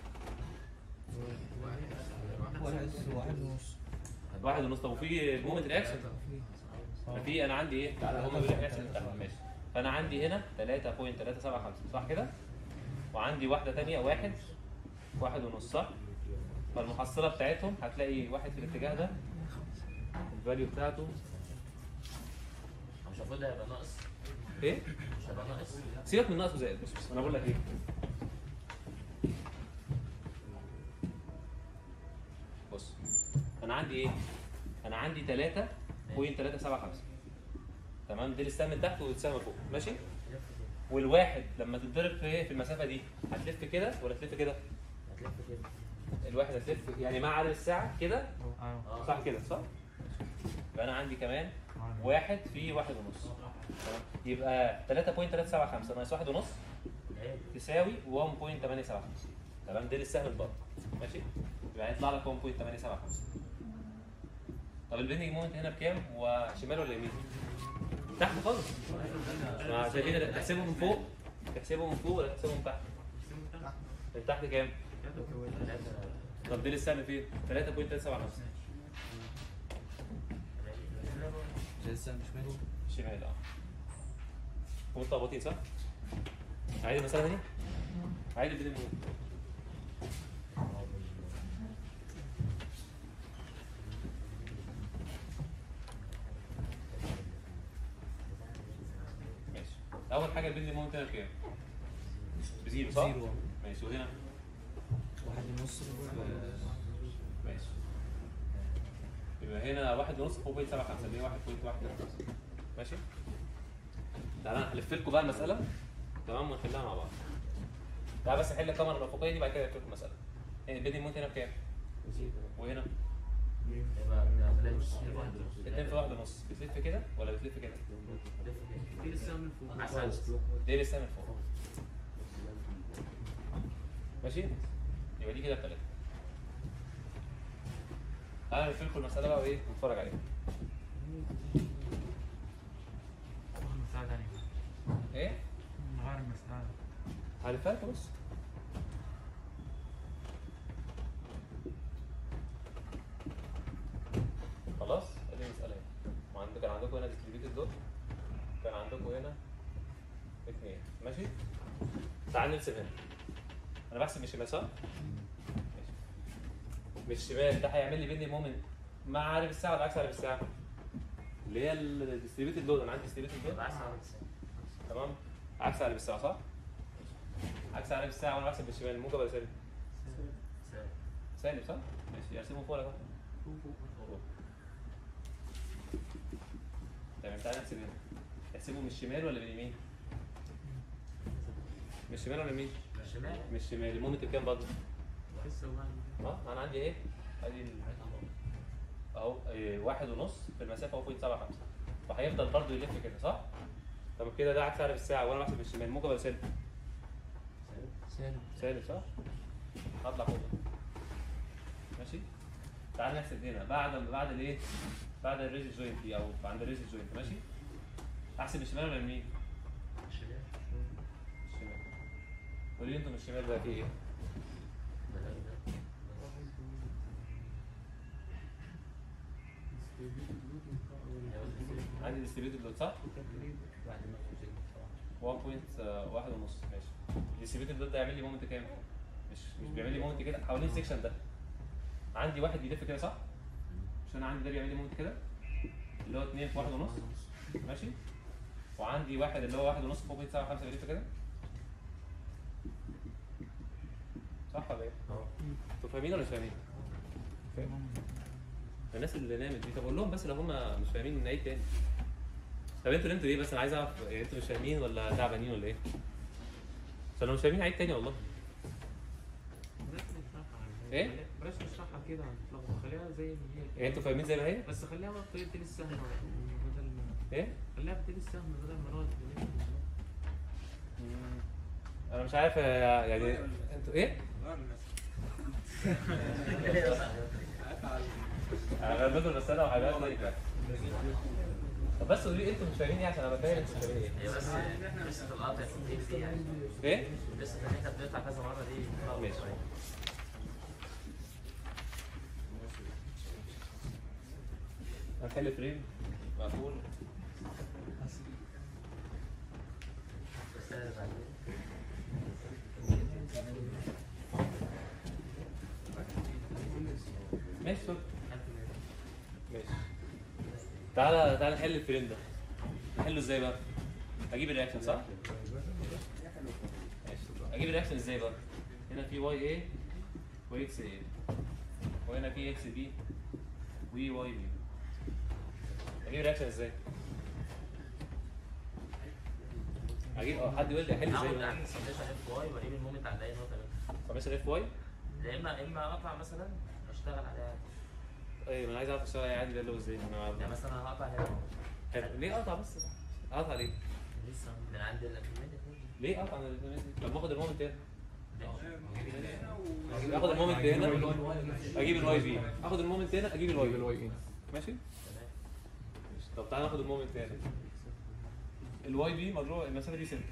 Speaker 3: واحد واحد ونص.
Speaker 1: واحد ونص. طب وفي مومنت رياكشن؟ في انا عندي ايه؟ تعالى هم بيقولوا رياكشن تحت ماشي. فانا عندي هنا ثلاثة فاصلة ثلاثة سبعة خمسة صح كده؟ وعندي واحده ثانيه واحد واحد ونص صح؟ فالمحصله بتاعتهم هتلاقي واحد في الاتجاه ده الفاليو بتاعته
Speaker 6: مش المفروض هيبقى ناقص.
Speaker 1: ايه؟
Speaker 6: مش هيبقى ناقص.
Speaker 1: سيبك من ناقص وزائد. بص بص انا بقول لك ايه؟ بص انا عندي ايه؟ انا عندي ثلاثة فاصلة ثلاثة سبعة خمسة تمام. دي السهم من تحت والسهم فوق ماشي؟ والواحد لما تتضرب في ايه في المسافه دي هتلف كده ولا تلف كده؟
Speaker 6: هتلف كده.
Speaker 1: الواحد هتلف يعني مع عقرب الساعه كده
Speaker 4: ايوه
Speaker 1: صح كده صح؟ يبقى انا عندي كمان واحد في واحد ونص تمام. يبقى ثلاثة فاصلة ثلاثة سبعة خمسة ناقص واحد ونص تساوي واحد فاصلة ثمانية سبعة خمسة تمام. ده السهم الباطن ماشي؟ يبقى هيطلع لك واحد فاصلة ثمانية سبعة خمسة. طب البيندنج مومنت هنا بكام؟ وشمال ولا يمين؟ تحت خالص. ما شايفين تحسبه من فوق؟ تحسبه من فوق ولا تحسبه من تحت؟ من تحت كام؟ طب دي السهم فين؟ ثلاثة فاصلة ثلاثة سبعة خمسة.
Speaker 3: زي السهم شمال.
Speaker 1: شمال اه. متلخبطين صح؟ عايز المسألة دي؟ عايز البيندنج مومنت. اول حاجه البيندنج مومنت هنا بكام؟ بزيرو صح؟
Speaker 3: زيرو.
Speaker 1: ماشي. وهنا
Speaker 3: واحد ونص.
Speaker 1: ماشي. يبقى هنا واحد ونص فوق سبعة خمسة اللي هي واحد فاصلة واحد خمسة ماشي؟ تعالى هلف لكم بقى المساله تمام ونحلها مع بعض. تعالى بس احل الكاميرا الافقيه دي بعد كده الف لكم المساله. البيندنج مومنت هنا بكام؟ وهنا
Speaker 6: يبقى
Speaker 1: اتنين في واحد ونص. بتلف كده ولا بتلف كده؟
Speaker 2: دي لسه من فوق.
Speaker 6: عسل.
Speaker 1: دي لسه من فوق ماشي؟ يبقى دي كده بثلاثة. تعالى نلف لكم المسألة بقى وايه ونتفرج عليها.
Speaker 4: مسألة تانية.
Speaker 1: ايه؟
Speaker 4: نغير المسألة.
Speaker 1: هلفها لكم بص. خلاص؟ ادي المسألة اهي. وعندكم كان عندكم هنا ديستريبيوتد دول. كان عندكم هنا اثنين ماشي؟ تعال نرسم هنا. انا بحسب من الشمال صح؟ ماشي. من الشمال ده هيعمل لي بيندنج مومنت مع عارف الساعه ولا عكس عارف الساعه؟ اللي هي الديستريبيوتد لود. انا عندي ديستريبيوتد لود
Speaker 6: يبقى عكس عامل الساعة.
Speaker 1: تمام. عكس عارف الساعه صح؟ عكس عارف الساعه وانا بحسب بالشمال موجب ولا سالب؟
Speaker 6: سالب.
Speaker 1: سالب صح؟ ماشي ارسمه فوق ولا تحت؟ فوق. تمام تعالى نحسب هنا. نحسبه من الشمال ولا من اليمين؟ من الشمال ولا من اليمين؟
Speaker 6: الشمال.
Speaker 1: من الشمال. المومنت بكام برضه؟
Speaker 2: لسه واحد.
Speaker 1: اه انا عندي ايه؟ ادي ال- اهو إيه، واحد ونص في المسافه اهو بوينت سبعة خمسة. فهيفضل برضه يلف كده صح؟ طب كده ده عكس عارف الساعه وانا بحسب من الشمال موجب ولا سالب؟
Speaker 3: سالب.
Speaker 1: سالب صح؟ هطلع فوق ده. ماشي؟ تعال نحسب هنا بعد بعد الايه؟ بعد الريزل جوينت دي او عند الريزل جوينت ماشي؟ احسب الشمال ولا اليمين؟
Speaker 6: الشمال.
Speaker 1: الشمال. قولي لي انتوا من الشمال بقى في ايه؟
Speaker 6: بلاقي ده.
Speaker 1: عندي ديستريبيوتد لود صح؟
Speaker 6: بعد ما توصل طبعا.
Speaker 1: واحد فاصلة واحد ونص ماشي. الديستريبيوتد لود ده يعمل لي مومنت كام؟ مش مش بيعمل لي مومنت كده حوالين السكشن ده. عندي واحد بيلف كده صح؟ مش انا عندي ده بيعمل لي مومنت كده اللي هو اتنين في واحد ونص ماشي؟ وعندي واحد اللي هو واحد ونص فوق بوينت سبعة خمسة بيلف كده صح ولا ايه؟
Speaker 6: اه.
Speaker 1: انتوا فاهمين ولا مش فاهمين؟ الناس اللي نامت دي طب اقول لهم بس لو هم مش فاهمين نعيد تاني. طب انتوا نمتوا ليه بس انا عايز اعرف يعني انتوا مش فاهمين ولا تعبانين ولا ايه؟ عشان لو مش فاهمين عيد تاني والله.
Speaker 2: بلاش نشرحها.
Speaker 1: إيه؟
Speaker 2: بلاش نشرحها كده هنتلخبط. خليها زي ما هي.
Speaker 1: يعني انتوا فاهمين زي ما هي؟
Speaker 2: بس خليها بقى بطريقة تيل السهم بدل ما
Speaker 1: ايه؟
Speaker 2: خليها بطريقة السهم بدل ما نقعد نلف.
Speaker 1: مم. انا مش عارف آه، يعني انتوا ايه؟ انا غلبته بس انا وحاجات طيب. طب بس قولوا لي انتوا مش فاهمين ايه عشان ابقى فاهم انتوا مش فاهمين ايه؟
Speaker 6: هي بس لسه القطع كتير دي يعني.
Speaker 1: ايه؟
Speaker 6: لسه ان احنا بنقطع كذا مرة دي.
Speaker 1: ماشي. هنحل فريم مقفول.
Speaker 6: بس انا بعدين.
Speaker 1: ماشي شكرا. ماشي. تعالى تعالى نحل الفريم ده. نحله ازاي بقى؟ اجيب الرياكشن صح؟ ماشي. اجيب الرياكشن ازاي بقى؟ هنا في واي اي واكس اي وهنا في اكس بي وي واي بي. اجيب الرياكشن ازاي؟ اجيب اه حد يقول لي احل ازاي
Speaker 6: اعمل
Speaker 1: بقى؟
Speaker 6: اعمل سميشن اف واي واجيب المومنت على اي نقطة منهم.
Speaker 1: سميشن اف واي؟
Speaker 6: يا اما اما اقطع مثلا اشتغل عليها.
Speaker 1: ايوه ما انا عايز اعرف الشغل عادي ده اللي هو ازاي؟
Speaker 6: يعني
Speaker 1: انا
Speaker 6: مثلا هقطع هنا.
Speaker 1: حلو. ليه اقطع بس؟ اقطع ليه؟
Speaker 6: لسه من عند الاكاديمية.
Speaker 1: ليه اقطع من الفيديو؟ طب باخد المومنت هنا. اخد المومنت هنا اجيب الواي بي. اخد المومنت هنا اجيب الواي بي. ماشي؟ طب تعالى ناخد المومنت هنا. الواي بي مضروب المسافه دي ستة.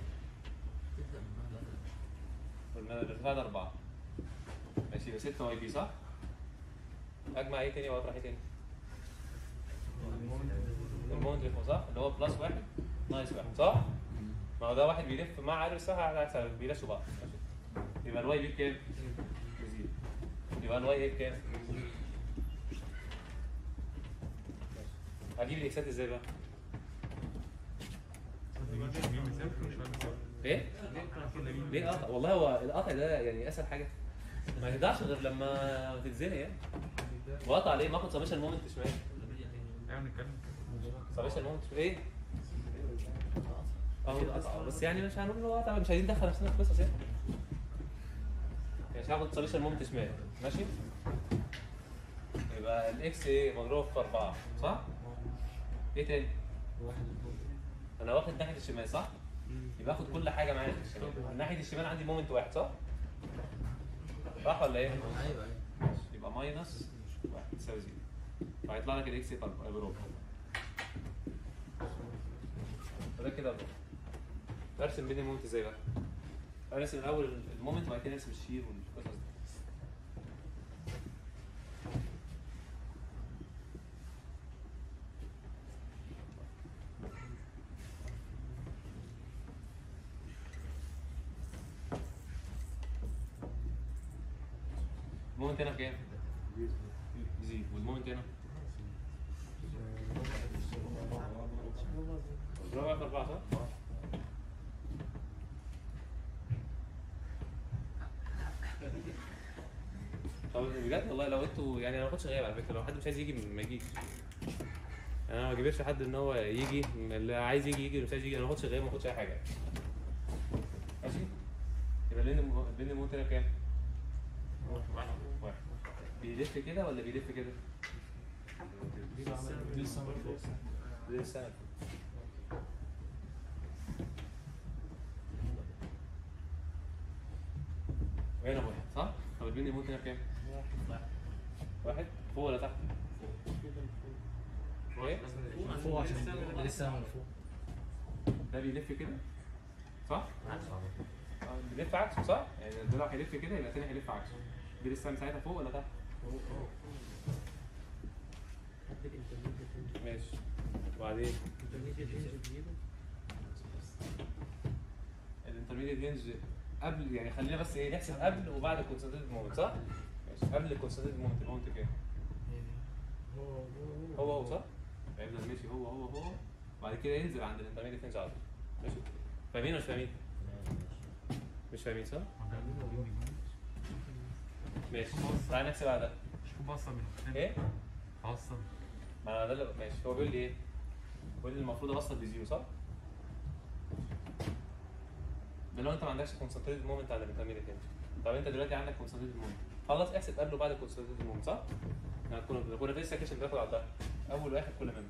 Speaker 1: الارتفاع ده أربعة. ماشي يبقى ستة واي بي صح؟ اجمع ايه تاني واطرح ايه تاني؟ المومنت اللي فوق صح؟ اللي هو بلس واحد ناقص واحد صح؟ ما هو ده واحد بيلف مع عارف الساعه على عكس بيلفوا بعض ماشي؟ يبقى الواي بي بكام؟ بزيرو. يبقى الواي ايه بكام؟ اجيب الاكسات ازاي بقى؟ ايه؟ ليه قطع؟ والله هو القطع ده يعني اسهل حاجه ما يهدعش غير لما تتزنق يعني. وقطع ليه؟ ما اخد سميشن مومنت شمال.
Speaker 4: ايوه نتكلم.
Speaker 1: سميشن مومنت شمال ايه؟ اه قطع بس يعني مش هنقول له قطع مش عايزين ندخل نفسنا في قصص يعني. مش هاخد سميشن مومنت شمال ماشي؟ يبقى الاكس ايه مضروب في أربعة صح؟ ايه تاني؟ انا واخد ناحيه الشمال صح؟ يبقى اخد كل حاجه معايا في الشمال. ناحيه الشمال عندي مومنت واحد صح؟ صح ولا ايه؟
Speaker 3: ايوه ايوه.
Speaker 1: يبقى ماينس واحد تساوي زيرو. فهيطلع لك الاكس بربع. فده كده بربع. ارسم بين المومنت ازاي بقى؟ ارسم الاول المومنت وبعد كده ارسم الشير والقصص دي. المومنت هنا بكام؟ زيرو والمومنت هنا ربع في أربعة صح؟ طب بجد والله لو انتوا يعني انا ما باخدش غياب على فكره، لو حد مش عايز يجي ما يجيش. انا ما بجبرش حد ان هو يجي، اللي عايز يجي يجي، اللي مش عايز يجي. انا ما باخدش غياب، ما باخدش اي حاجه. ماشي؟ يبقى اللين اللين الموت هنا كام؟
Speaker 6: واحد.
Speaker 1: واحد. بيلف كده ولا بيلف كده؟
Speaker 7: لسه ما فوق.
Speaker 1: لسه وهنا واحد صح؟ طب البين الموت هنا كام؟ واحد فوق ولا تحت؟ ايه؟
Speaker 7: فوق عشان لسه من فوق.
Speaker 1: ده بيلف كده صح؟
Speaker 6: عكس على طول.
Speaker 1: اه بيلف عكسه صح؟ يعني ده لو هيلف كده يبقى التاني هيلف عكسه. دي لسه ساعتها فوق ولا تحت؟
Speaker 2: حد الانترميديت رينج.
Speaker 1: ماشي. وبعدين
Speaker 2: الانترميديت رينج بزيرو.
Speaker 1: الانترميديت رينج قبل، يعني خلينا بس ايه نحسب قبل وبعد الكونسنتريتد مومنت صح؟ ماشي. قبل الكونسنتريتد مومنت المومنت كام؟
Speaker 2: هو هو
Speaker 1: هو هو صح؟ هيفضل ماشي هو هو هو بعد كده ينزل عند الانترميديت رينج على طول. ماشي؟ فاهمين ولا مش فاهمين؟ مش فاهمين صح؟ ماشي. تعالى نحسب على ده.
Speaker 4: مش مبصر من الاثنين.
Speaker 1: ايه؟
Speaker 4: اوصل.
Speaker 1: ما ده اللي ماشي. هو بيقول لي ايه؟ بيقول لي المفروض اوصل بزيرو صح؟ ده لو انت ما عندكش كونسنتريتد مومنت على الانترميديت رينج. طب انت دلوقتي عندك كونسنتريتد مومنت، خلاص احسب قبله وبعد الكونسنتريتد مومنت صح؟ يعني كنا كنا في السكشن بناخد على الظهر اول واحد كل منهم.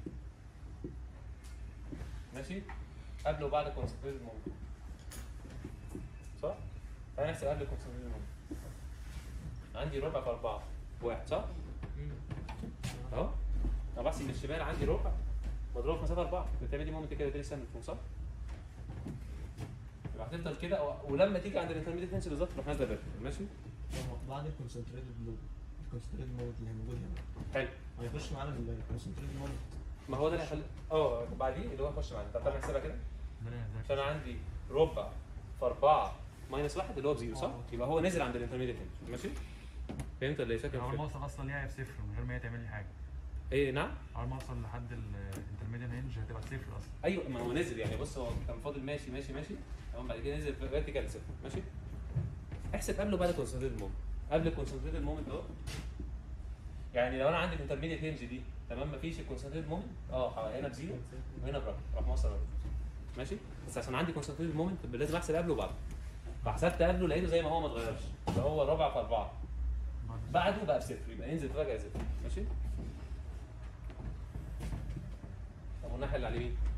Speaker 1: ماشي؟ قبل وبعد الكونسنتريتد مومنت صح؟ تعالى نحسب قبل الكونسنتريتد مومنت. عندي ربع في أربعة واحد صح؟ اهو. طب بحسب من الشمال عندي ربع مضروب في مسافة أربعة، بتعمل لي مومنت كده تاني سهم فوق صح؟ يبقى هتفضل كده ولما تيجي عند الانترميديت رينج بالظبط تروح نازله فيرتيكال. ماشي؟
Speaker 7: بعد الكونسنتريتد لود الكونسنتريتد مومنت اللي موجود هنا
Speaker 1: حلو.
Speaker 7: هيخش معانا الكونسنتريتد مومنت.
Speaker 1: ما هو ده اللي هيخلي اه بعديه اللي هو يخش معانا. طب تعالى نحسبها كده. عشان انا عندي ربع في أربعة ماينس واحد اللي هو بزيرو صح؟ يبقى هو نزل عند الانترميديت رينج. ماشي؟ فهمت ولا ايه؟ شكل
Speaker 4: اول ما اوصل اصلا ليها في صفر من غير ما هي تعمل لي حاجه.
Speaker 1: ايه نعم؟
Speaker 4: اول ما اوصل لحد الانترميديت رينج هتبقى صفر اصلا.
Speaker 1: ايوه ما هو نزل يعني. بص هو كان فاضل ماشي ماشي ماشي تمام، بعد كده نزل فيرتيكال صفر. ماشي؟ احسب قبله بعد الكونسنتريتد مومنت. قبل الكونسنتريتد مومنت اهو، يعني لو انا عندي الانترميديت رينج دي تمام مفيش الكونسنتريتد مومنت اه هنا بزيرو وهنا برقم راح موصل رقم. ماشي؟ بس عشان عندي كونسنتريتد مومنت لازم احسب قبله وبعده. فحسبت قبله لقيته زي ما هو ما اتغيرش، اللي هو ربع في أربعة. بعده بقى بصفر، يبقى ينزل فجأة صفر. ماشي؟ طب والناحية اللي على اليمين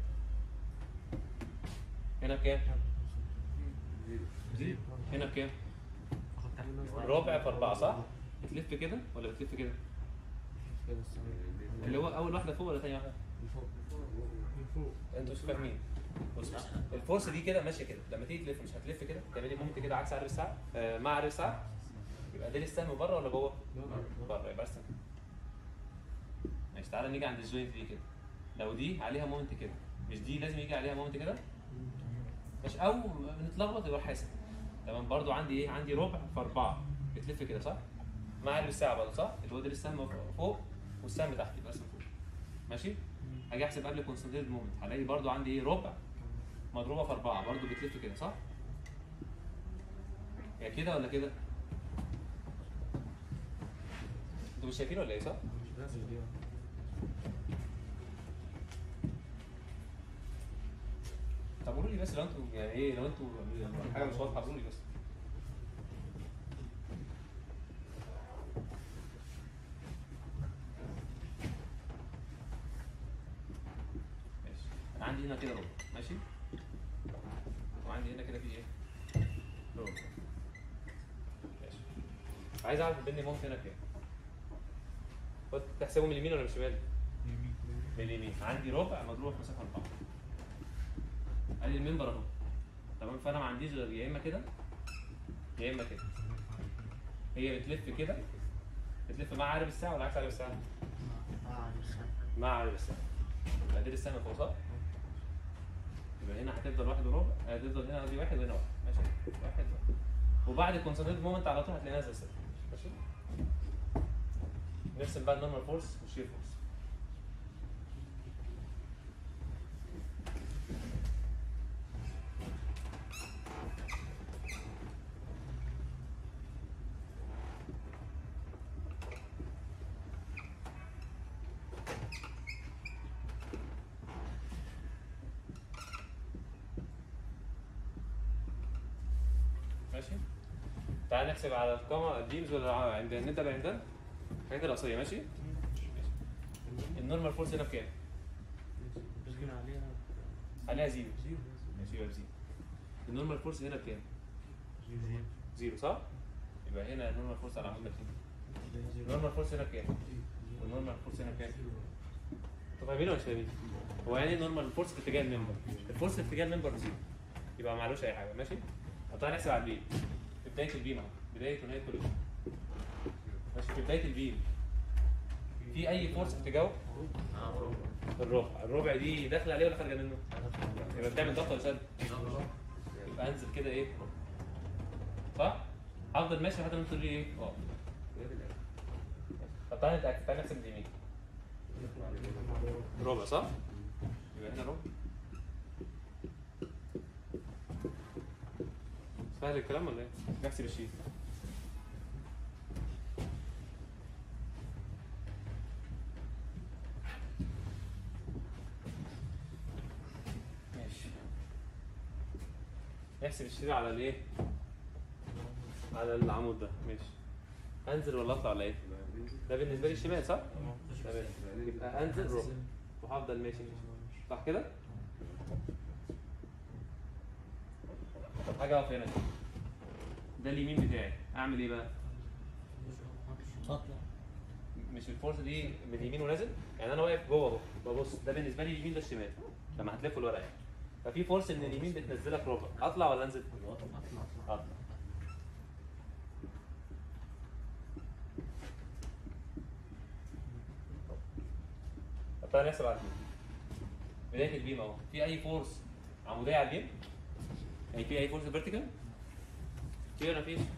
Speaker 1: هنا بكام؟ زيرو. هنا بكام؟
Speaker 4: اخد تحت.
Speaker 1: ربع في أربعة صح؟ بتلف كده ولا بتلف كده؟
Speaker 7: كده
Speaker 1: اللي هو أول واحدة فوق ولا ثاني واحدة؟
Speaker 7: فوق.
Speaker 2: من فوق.
Speaker 1: أنتوا مش فاهمين. بص بص الفورس دي كده ماشية كده، لما تيجي تلف مش هتلف كده، تعملي مومنت كده عكس عقرب الساعة آه مع عقرب الساعة. يبقى ده السهم بره ولا جوه؟ بره. يبقى ارسم. ماشي تعالى نيجي عند الجوينت دي كده. لو دي عليها مومنت كده، مش دي لازم يجي عليها مومنت كده؟ ماشي او نتلخبط يبقى حاسب. تمام برضو عندي ايه؟ عندي ربع في أربعة بتلف كده صح؟ مع عقرب الساعة برضه صح؟ اللي هو ده السهم فوق والسهم تحت يبقى ارسم فوق. ماشي؟ هاجي احسب قبل الكونسنتريتد مومنت هلاقي برضو عندي ايه؟ ربع مضروبة في أربعة برضو بتلف كده صح؟ يا كده ولا كده؟ انتوا مش شايفين ولا ايه صح؟ طب قولوا لي بس لو انتوا يعني ايه، لو انتوا حاجه مش واضحه قولوا لي بس. ماشي انا عندي هنا كده ربع ماشي، وعندي هنا كده في ايه؟ ربع. ماشي عايز اعرف البني ممكن هنا كام؟ تحسبه من اليمين ولا من الشمال؟
Speaker 4: يمين.
Speaker 1: من اليمين. عندي ربع مضروب في مسافه أربعة. ادي المنبر اهو تمام، فانا ما عنديش غير يا اما كده يا اما كده. هي بتلف كده، بتلف مع عقرب الساعه ولا عكس عقرب الساعه؟ مع عقرب الساعه. يبقى دي السهم فوق صح؟ يبقى هنا هتفضل واحد وربع، هتفضل هنا دي واحد وهنا واحد. ماشي؟ واحد واحد. وبعد الكونسنتريتد مومنت على طول هتلاقي نازل صفر. ماشي؟ نرسم بقى النورمال فورس والشير فورس. ماشي؟ تعال نحسب على القامة البيمز ولا عند نبدأ بعندنا الحاجات الرئيسية. ماشي؟ ماشي. النورمال فورس هنا بكام؟
Speaker 2: بتجينا عليها
Speaker 1: عليها زيرو.
Speaker 2: زيرو.
Speaker 1: ماشي يبقى بزيرو. النورمال فورس هنا بكام؟
Speaker 2: زيرو.
Speaker 1: زيرو صح؟ يبقى هنا النورمال فورس على عمود كده. النورمال فورس هنا بكام؟ والنورمال فورس هنا بكام؟ انتوا فاهمين ولا مش فاهمين؟ هو يعني النورمال فورس في اتجاه الممبر، الفورس في اتجاه الممبر بزيرو. يبقى ما علوش اي حاجه. ماشي؟ طب تعالى نحسب على البيم. في بدايه البيم اهو، بدايه ونهايه كل بيم. ماشي، في بدايه البيم في اي فورس في اتجاهه؟ الربع، الربع دي داخله عليه ولا خارجه منه؟ يبقى بتعمل ضغط ولا شد؟ يبقى انزل كده ايه؟ صح؟ هفضل ماشي لحد ما تقول لي ايه؟ اه. طب تعالى نتاكد، تعالى نحسب اليمين. ربع صح؟ يبقى هنا ربع. سهل الكلام ولا ايه؟ نحسب الشيء. ماشي. نحسب الشيء على الايه؟ على العمود ده. ماشي. انزل ولا اطلع ولا ايه؟ ده بالنسبه لي الشمال صح؟ تمام. يبقى انزل ربع وهفضل ماشي ماشي. صح كده؟ طب حاجه اقف هنا. ده اليمين بتاعي، اعمل ايه بقى؟
Speaker 7: اطلع.
Speaker 1: مش الفورس دي من اليمين ونازل؟ يعني انا واقف جوه اهو ببص، ده بالنسبه لي اليمين ده الشمال لما هتلف الورقه يعني. ففي فورس من اليمين بتنزلك ربع، اطلع ولا انزل؟ اطلع. اطلع. طب تعالى نحسب على البيم. بدايه البيم اهو، في اي فورس عموديه على البيم؟ يعني في اي فورس فيرتيكال؟ في ولا مفيش؟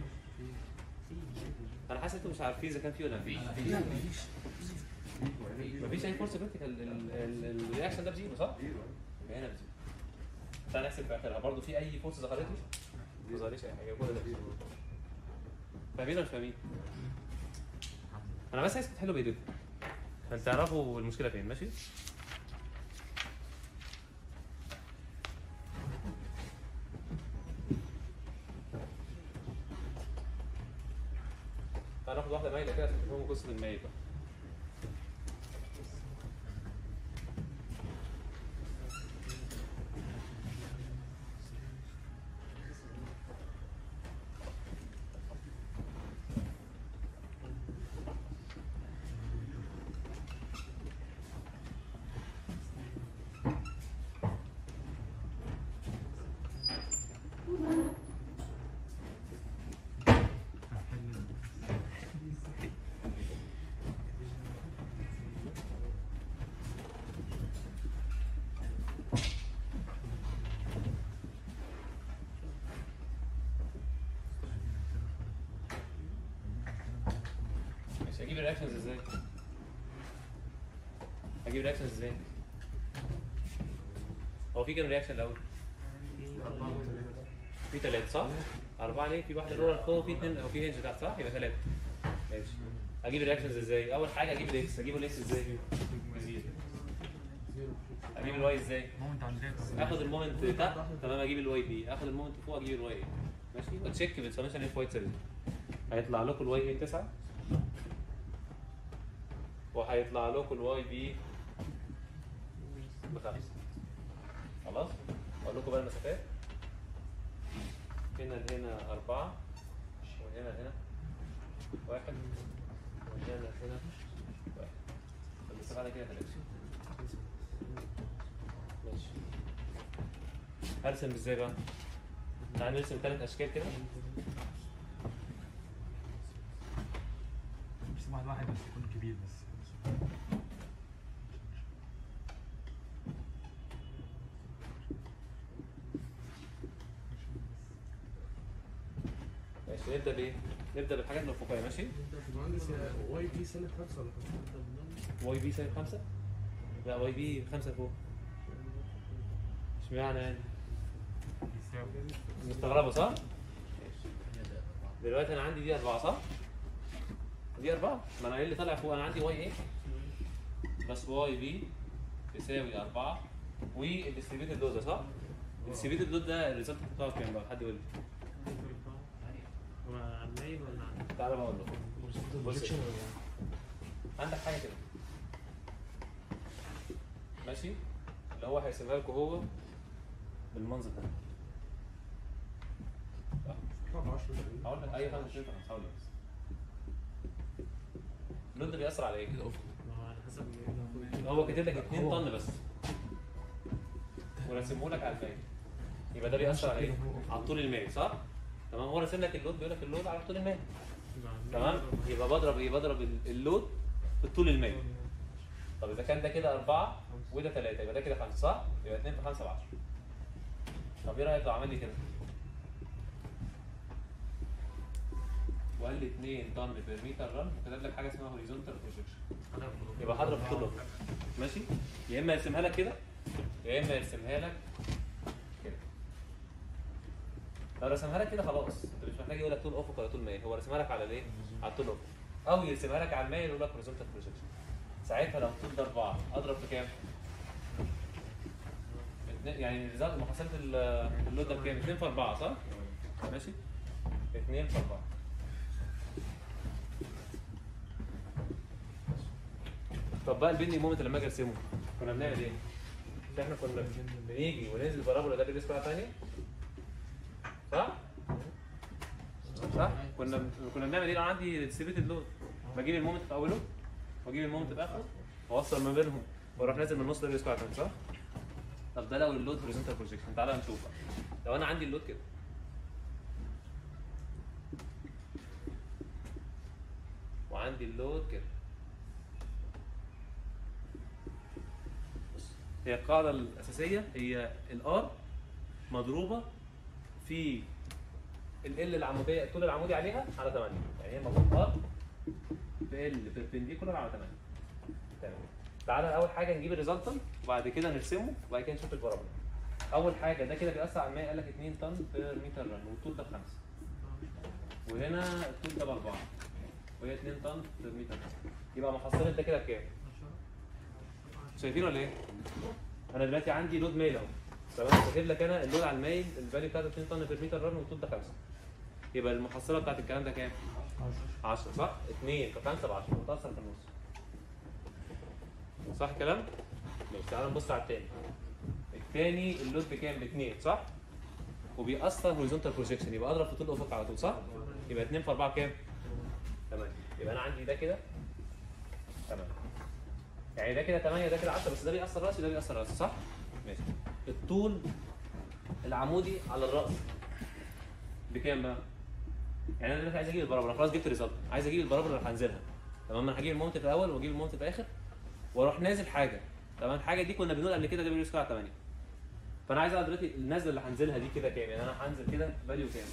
Speaker 1: انا حاسس انتوا مش عارفين اذا كان في ولا مفيش.
Speaker 7: مفيش.
Speaker 1: مفيش اي فورس فيرتيكال، الرياكشن ده بزيرو صح؟ يبقى هنا بزيرو. تعالى نحسب في اخرها برضه، في اي فورس ظهرت لي؟ ما ظهرليش اي حاجه، كل ده بزيرو. فاهمين ولا مش فاهمين؟ انا بس عايزكم تحلوا بايديكم عشان تعرفوا المشكله فين. ماشي؟ تعالى ناخد واحده مايله كده عشان تفهموا قصه المايل بقى. اجيب الرياكشنز ازاي؟ اجيب الرياكشنز ازاي؟ هو في كام رياكشن الاول؟ في ثلاثة صح؟ أربعة ليه؟ في واحدة رولر فوق وفي اثنين أو في هنج تحت صح؟ يبقى ثلاثة. ماشي. أجيب الرياكشنز ازاي؟ أول حاجة أجيب الإكس، أجيب الإكس ازاي؟ زيرو. أجيب الواي ازاي؟
Speaker 4: مومنت عند
Speaker 1: آخد المومنت تحت تمام، أجيب الواي بي، آخد المومنت فوق أجيب الواي ايه. ماشي؟ وتشيك بالسمشن اف واي تساوي. هيطلع لكم الواي ايه تسعة وهيطلع لكم الواي بي بخمسة. خلاص؟ أقول لكم بقى المسافات. هنا لهنا أربعة وهنا لهنا واحد وهنا لهنا واحد. المسافة على كده ثلاثة. ماشي. هرسم ازاي بقى؟ تعالى نرسم ثلاث أشكال كده.
Speaker 4: بس واحد واحد بس يكون كبير بس.
Speaker 1: ماشي نبدا بايه؟ نبدا بالحاجات الافقيه ماشي؟
Speaker 2: باشمهندس واي بي سالب خمسة ولا خمسة؟
Speaker 1: واي بي سالب خمسة؟ لا واي بي خمسة فوق. اشمعنى يعني؟
Speaker 4: يساوي
Speaker 1: مستغربه صح؟ دلوقتي انا عندي دي أربعة صح؟ دي أربعة، ما انا ايه اللي طالع فوق؟ انا عندي واي ايه؟ بس واي بي يساوي أربعة والديستريبيوتد لود ده صح؟ الديستريبيوتد لود ده الريزلت بتاعه كام بقى؟ حد يقول لي.
Speaker 2: هو على الميل ولا على
Speaker 1: تعالى بقى اقول لكم. بص
Speaker 7: Projection
Speaker 1: كده.
Speaker 7: ولا-
Speaker 1: عندك حاجه كده ماشي؟ اللي هو هيسيبها لكم هو بالمنظر ده. صح؟ هقول لك اي حاجه مش هينفع هقول لك بس. اللود ده بيأثر على ايه؟
Speaker 2: ما هو على حسب
Speaker 1: هو كاتب لك اتنين طن بس ورسمه لك على المايل، يبقى ده بيأثر على ايه؟ على الطول المائي صح؟ تمام. هو راسم لك اللود، بيقول لك اللود على الطول المائي تمام. يبقى بضرب ايه؟ بضرب ال- اللود في الطول المائي. طب اذا كان ده كده أربعة وده ثلاثة يبقى ده كده خمسة صح؟ يبقى اتنين في خمسة بعشرة. طب ايه رأيك لو عمل لي كده؟ وقال لي اتنين طن بير متر رن وكتب لك حاجه اسمها هوريزونتال بروجكشن. يبقى هضرب في كله ماشي؟ يا اما يرسمها لك كده يا اما يرسمها لك كده. لو رسمها لك كده خلاص انت مش محتاج يقول لك طول افق ولا طول مائل، هو رسمها لك على الايه؟ على الطول الافق. او يرسمها لك على المائل ويقول لك هوريزونتال بروجكشن. ساعتها لو الطول ده أربعة اضرب في كام؟ اتنين- يعني الريزلت محصله ال- اللود ده بكام؟ اتنين في أربعة صح؟ ماشي؟ اتنين في أربعة. طب بقى البيندنج مومنت لما اجي ارسمه كنا بنعمل ايه؟ مش احنا كنا بنيجي وننزل بارابولا ده بيدرس بقى ثانيه صح؟ صح؟ كنا كنا بنعمل ايه؟ لو عندي ديستريبيوتد لود بجيب المومنت في اوله واجيب المومنت في اخره واوصل ما بينهم واروح نازل من النص ده بيدرس بقى ثانيه صح؟ طب ده لو اللود هوريزونتال بروجكشن تعالى نشوف بقى. لو انا عندي اللود كده وعندي اللود كده، هي القاعدة الأساسية هي الآر مضروبة في ال L العمودية الطول العمودي عليها على ثمانية، يعني هي المفروض آر في ال بيربنديكولار على ثمانية. تمام. تعالى أول حاجة نجيب الريزلتنت وبعد كده نرسمه وبعد كده نشوف البارابولا. أول حاجة ده كده بيأثر على المية، قال لك اتنين طن بير متر رن والطول ده بخمسة. وهنا الطول ده بأربعة وهي اتنين طن بير متر رن. يبقى محصلة ده كده بكام؟ شايفين ولا ايه؟ انا دلوقتي عندي لود مايل اهو تمام. كاتب لك انا اللود على المايل الفاليو بتاعته اتنين طن بير متر رن والطول ده خمسة. يبقى المحصله بتاعت الكلام ده كام؟ عشرة صح؟ اتنين في خمسة ب عشرة متأثر في النص. صح الكلام؟ ماشي. تعالى نبص على التاني. التاني اللود بكام؟ ب اتنين صح؟ وبيأثر هوريزونتال بروجكشن يبقى اضرب في طول الافق على طول صح؟ يبقى اتنين في أربعة كام؟ تمام. يبقى انا عندي ده كده تمام. يعني ده كده ثمانية ده كده عشرة بس ده بيأثر راسي وده بيأثر راسي صح؟ ماشي. الطول العمودي على الرأس بكام بقى؟ يعني انا دلوقتي عايز اجيب البارابولا خلاص جبت ريزلت، عايز اجيب البارابولا اللي هنزلها تمام. انا هجيب المومنت في الاول واجيب المومنت في الاخر واروح نازل حاجه تمام. الحاجه دي كنا بنقول قبل كده دبليو سكوير على ثمانية. فانا عايز اعرف دلوقتي النازله اللي هنزلها دي كده كام؟ يعني انا هنزل كده فاليو كام؟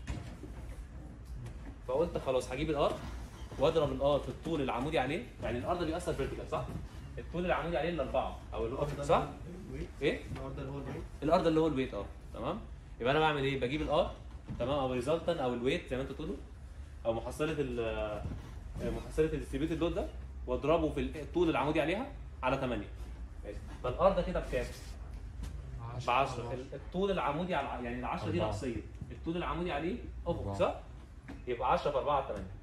Speaker 1: فقلت خلاص هجيب الار واضرب الار في الطول العمودي عليه، يعني الار ده بيأثر فيرتيكال صح؟ الطول العمودي عليه الاربعه او الافق صح؟ ايه؟
Speaker 7: الارض اللي هو الويت.
Speaker 1: الار ده اللي هو الويت اه تمام. يبقى انا بعمل ايه؟ بجيب الار تمام او ريزلتن او الويت زي ما انتوا تقولوا او محصله ال محصله الديستريبيوتد لود ده واضربه في الطول العمودي عليها على ثمانية. ماشي. فالار ده كده بكام؟ ب عشرة. الطول العمودي على يعني ال عشرة دي رأسيه، الطول العمودي عليه افق صح؟ يبقى عشرة في أربعة على ثمانية.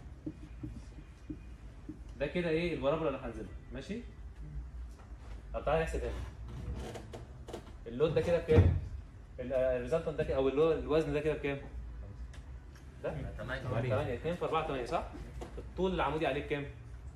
Speaker 1: ده كده ايه البارابولا اللي هنزلها ماشي؟ طب تعالى نحسب هنا. اللود ده كده بكام؟ الريزلتنت ده كده او اللي هو الوزن ده كده بكام؟ ده ثمانية. اتنين في أربعة ثمانية صح؟ الطول العمودي عليه بكام؟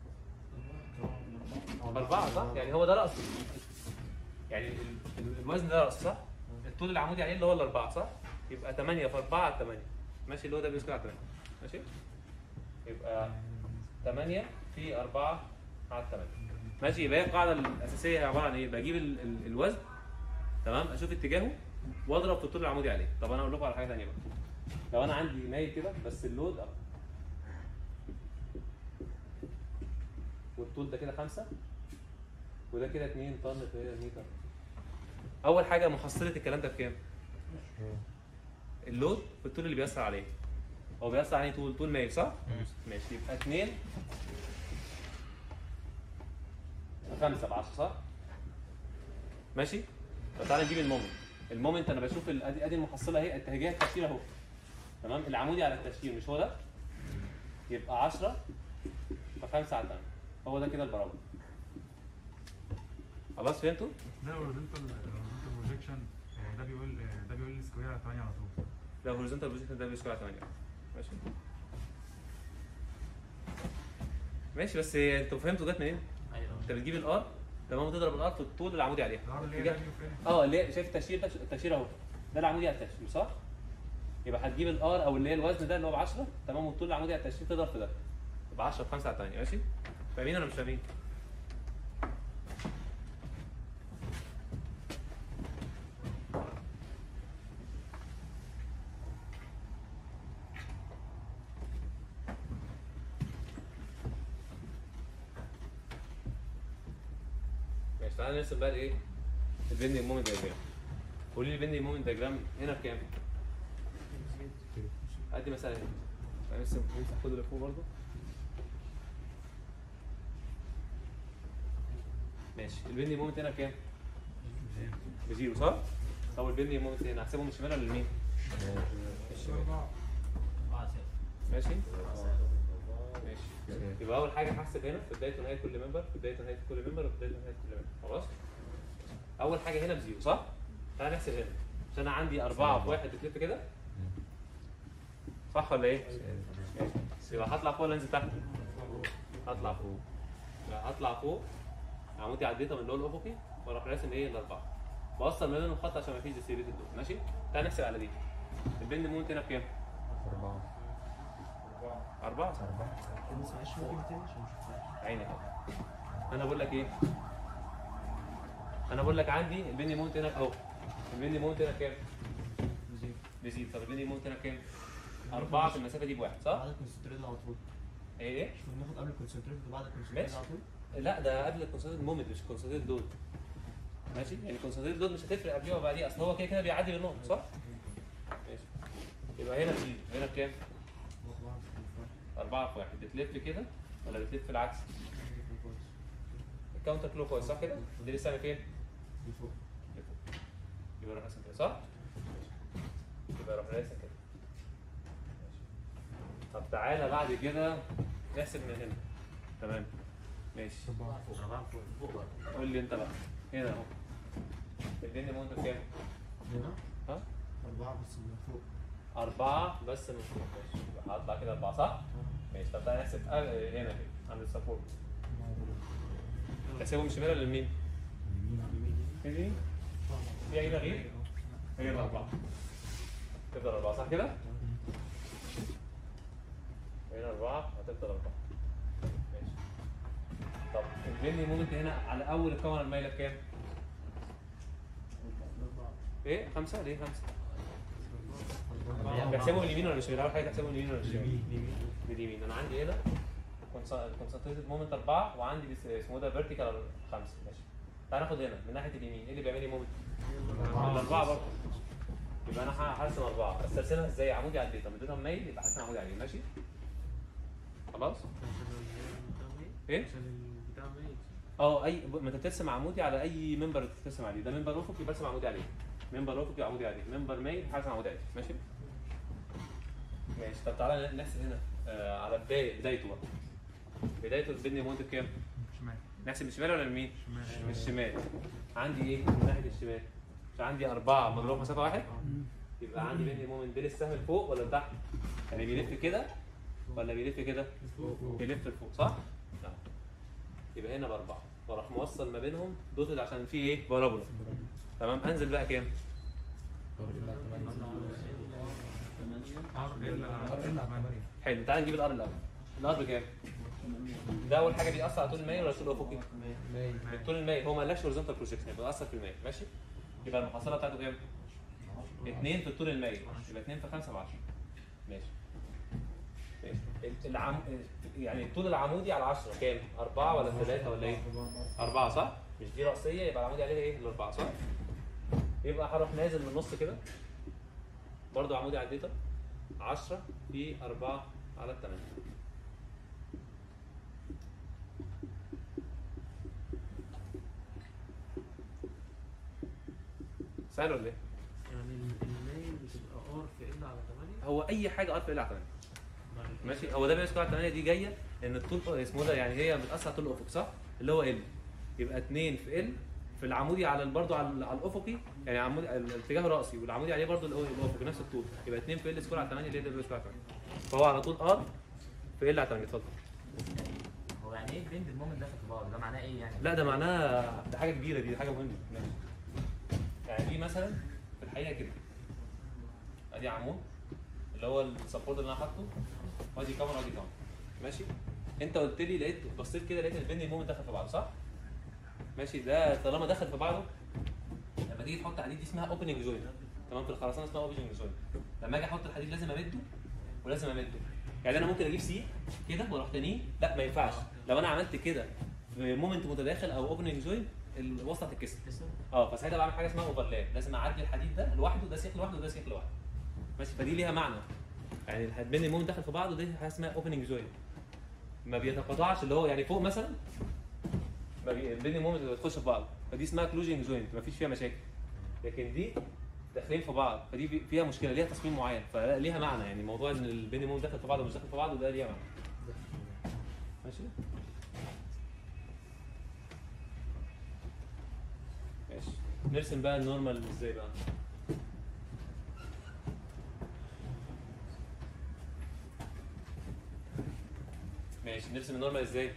Speaker 1: أربعة صح؟ يعني هو ده رأس يعني ال- ال- الوزن ده رأس صح؟ الطول العمودي عليه اللي هو الأربعة صح؟ يبقى ثمانية في أربعة على ثمانية ماشي. اللي هو ده بيسكر على ثمانية ماشي؟ يبقى ثمانية في أربعة على ثمانية ماشي. يبقى هي القاعدة الأساسية عبارة عن إيه؟ بجيب ال- ال- الوزن تمام، أشوف اتجاهه واضرب في الطول العمودي عليه. طب أنا أقول لكم على حاجة ثانية بقى. لو انا عندي مايل كده بس اللود اب والطول ده كده خمسة وده كده اتنين طن في المتر. اول حاجه محصله الكلام ده بكام؟ اللود في الطول اللي بيأثر عليه. هو بيأثر عليه طول طول مايل صح؟ ماشي يبقى اتنين خمسة ب عشرة صح؟ ماشي؟ طب تعالى نجيب المومنت. المومنت انا بشوف ال- ادي ادي المحصله اهي اتجاه التشير اهو. تمام؟ العمودي على التشير مش هو ده؟ يبقى عشرة في خمسة على تمانية. هو ده كده البرابل. خلاص فهمتوا؟
Speaker 4: ده اورينتال بروجيكشن ده بيقول ده بيقول سكوير على تمانية على طول.
Speaker 1: ده هوريزونتال بوزيشن ده بيسكوير على تمانية. ماشي. ماشي بس انتوا فهمتوا جت منين؟
Speaker 6: ايوه
Speaker 1: انت بتجيب الار تمام وتضرب الار في الطول العمودي عليها.
Speaker 4: الار اللي هي
Speaker 1: اتجاه-
Speaker 4: فاليو فين؟
Speaker 1: اه اللي هي شايف التشير ده التشير اهو ده العمودي على التشير صح؟ يبقى هتجيب الار او اللي هي الوزن ده اللي هو ب عشرة تمام والطول العمودي على التشير تضرب في ده يبقى عشرة في خمسة على تمانية. ماشي؟ فاهمين ولا مش فاهمين؟ ماشي تعالى نرسم بقى الايه؟ البندنج مومنت دايجرام. قولي لي البندنج مومنت دايجرام هنا بكام؟ ادي مسألة هنا. تعالى نرسم نمسح كل اللي فوق برضه. ماشي البندنج مومنت هنا بكام؟ بزيرو صح؟ طب البندنج مومنت هنا هحسبه من الشمال ولا اليمين؟ الشمال. ماشي؟ ماشي يبقى اول حاجه هحسب هنا في بدايه ونهايه كل ممبر في بدايه ونهايه كل ممبر وفي بدايه ونهايه كل ممبر. خلاص؟ اول حاجه هنا بزيرو صح؟ تعالى نحسب هنا عشان انا عندي أربعة في واحد بتلف كده صح ولا ايه؟ ماشي يبقى هطلع فوق ولا انزل تحت؟ هطلع فوق. يبقى هطلع فوق عمودي عديتها من اللي هو الافقي واروح راسم ايه الاربعه. بوصل ما بينهم خط عشان ما فيش ديستريبيوتد دول. ماشي؟ تعالى نحسب على دي. البند مومنت هنا بكام؟
Speaker 3: أربعة
Speaker 1: أربعة
Speaker 7: ما تسمعش ممكن تاني عشان نشوفها.
Speaker 1: عيني كده. انا بقول لك ايه؟ انا بقول لك عندي البند مومنت هنا اهو. البند مومنت هنا كام؟
Speaker 7: بزيرو.
Speaker 1: بيزيد. طب البند مومنت هنا كام؟ أربعة في المسافة دي بواحد صح؟
Speaker 7: بعد الكونسنتريت على طول.
Speaker 1: ايه ايه؟
Speaker 7: مش بناخد قبل الكونسنتريت وبعد الكونسنتريت
Speaker 1: ماشي.
Speaker 7: على طول.
Speaker 1: لا ده قبل الكونسنتريت مومنت مش الكونسنتريت لود. ماشي؟ يعني الكونسنتريت لود مش هتفرق قبليه وبعديه اصل هو كده كده بيعدي بالنقط صح؟ ماشي. يبقى هنا بزيرو هنا بكام؟ أربعة في واحد. بتلف كده ولا بتلف العكس؟ الكاونتر كلوك وايز صح كده؟ ودي لسه فين؟
Speaker 7: دي فوق.
Speaker 1: يبقى اروح راسم كده صح؟ يبقى اروح راسم كده. طب تعالى بعد كده نحسب من هنا. تمام. ماشي.
Speaker 6: أربعة فوق فوق بقى.
Speaker 1: قول لي انت بقى. هنا اهو. الدنيا مونت كام؟
Speaker 7: هنا
Speaker 1: ها؟
Speaker 7: أربعة بس من فوق.
Speaker 1: أربعة بس من فوق. ماشي. يبقى هطلع كده أربعة صح؟ ماشي. طب تعالى نحسب آه، هنا كده عند السبورت. تحسبهم شمال ولا يمين؟ يمين. في أي تغيير؟ هي الأربعة. تفضل أربعة صح كده؟ هنا أربعة هتفضل أربعة. ماشي. طب البندنج مومنت هنا على أول الكاميرا المايلة بكام؟ إيه؟ خمسة؟ ليه خمسة؟ بحسبهم اليمين ولا الشمال؟ أول حاجة تحسبهم اليمين ولا الشمال؟ باليمين. أنا عندي هنا كونسنتريتد مومنت أربعة وعندي اسمه ده فيرتيكال خمسة. ماشي. تعال ناخد هنا من ناحية اليمين، إيه اللي بيعمل لي مومنت؟ الأربعة برضه. يبقى أنا هرسم أربعة، بس أرسمها إزاي؟ عمودي على الداتا، اديتها مايل يبقى هرسم عمودي عليه. ماشي؟ خلاص؟ إيه؟
Speaker 2: عشان البتاع ميت.
Speaker 1: اه اي ما انت بترسم عمودي على اي منبر بترسم عليه. ده منبر افقي برسم عمودي عليه. منبر افقي عمودي عليه. منبر مايل هرسم عمودي عليه. ماشي؟ ماشي. طب تعالى نحسب هنا آه على بدايه بدايته بقى. بدايته البندنج مومنت بكام؟
Speaker 4: شمال
Speaker 1: نحسب الشمال ولا اليمين؟
Speaker 4: شمال
Speaker 1: من الشمال. عندي ايه من ناحيه الشمال؟ مش عندي أربعة مضروب في مسافه واحد؟ يبقى عندي بندنج مومنت بين السهم لفوق ولا لتحت؟ يعني بيلف كده ولا بيلف كده؟ بيلف لفوق صح؟ نعم. يبقى هنا باربعه واروح موصل ما بينهم دوتد عشان في ايه؟ بارابولا. تمام. انزل بقى كام؟
Speaker 4: ار ال
Speaker 1: حلو. تعال نجيب الار الاول. الار بكام؟ ده اول حاجه بيأثر على طول المايل ولا طول الافقي؟ طول المايل. هو ما قالكش هوريزونتال بروجيكشن يبقى بيأثر في المايل. ماشي؟ يبقى المحصله بتاعته كام؟ اتنين في الطول المايل يبقى اتنين في خمسة ب عشرة. ماشي ماشي العم... يعني الطول العمودي على عشرة كام؟ أربعة ولا ثلاثة ولا إيه؟ أربعة صح؟ مش دي رأسية يبقى العمودي عليها إيه؟ الأربعة صح؟ يبقى هروح نازل من النص كده برضه عمودي على الداتا عشرة في أربعة على الثمانية. سهل ولا إيه؟
Speaker 2: يعني الميل بتبقى ار في ال على ثمانية.
Speaker 1: هو أي حاجة ار في ال على ثمانية. ماشي هو ده بيسكر على ثمانية دي جايه ان الطول اسمه ده يعني هي بتاثر على طول الافق صح اللي هو ال يبقى اتنين في ال في العمودي على برضه على على الافقي يعني عمود الاتجاه الراسي والعمودي عليه برضه اللي هو الافقي نفس الطول يبقى اتنين في ال سكوير على ثمانية اللي هي ده بيسكر على ثمانية فهو على طول ار في ال على ثمانية. اتفضل.
Speaker 6: هو يعني ايه بند المومنت داخل في بعض؟ ده معناه ايه يعني؟
Speaker 1: لا ده معناها ده حاجه كبيره دي حاجه مهمه. ماشي يعني دي مثلا في الحقيقه كده ادي عمود اللي هو السبورت اللي انا حاطه وادي كاميرا وادي كاميرا ماشي. انت قلت لي لقيت بصيت كده لقيت البند المومنت دخل في بعضه صح؟ ماشي ده طالما دخل في بعضه لما تيجي تحط حديد دي اسمها اوبننج جوينت تمام في الخرسانه اسمها اوبننج جوينت. لما اجي احط الحديد لازم امده ولازم امده يعني انا ممكن اجيب سي كده واروح تانيه لا ما ينفعش لو انا عملت كده في مومنت متداخل او اوبننج جوينت الوسط هتتكسر اه فساعتها بعمل حاجه اسمها اوفرلاب لازم اعدي الحديد ده لوحده ده سيخ لوحده وده سيخ لوحده ماشي. فدي ليها معنى يعني البند المومنت داخل في بعضه دي حاجه اسمها اوبننج جوينت ما بيتقاطعش اللي هو يعني فوق مثلا ما بي... البند المومنت بتخش في بعض فدي اسمها كلوجنج جوينت ما فيش فيها مشاكل. لكن دي داخلين في بعض فدي فيها مشكله ليها تصميم معين فليها معنى يعني موضوع ان البند المومنت داخل في بعض ومش داخل في بعض وده ليها معنى ماشي. ماشي نرسم بقى النورمال ازاي بقى. ماشي نرسم النورمال ازاي؟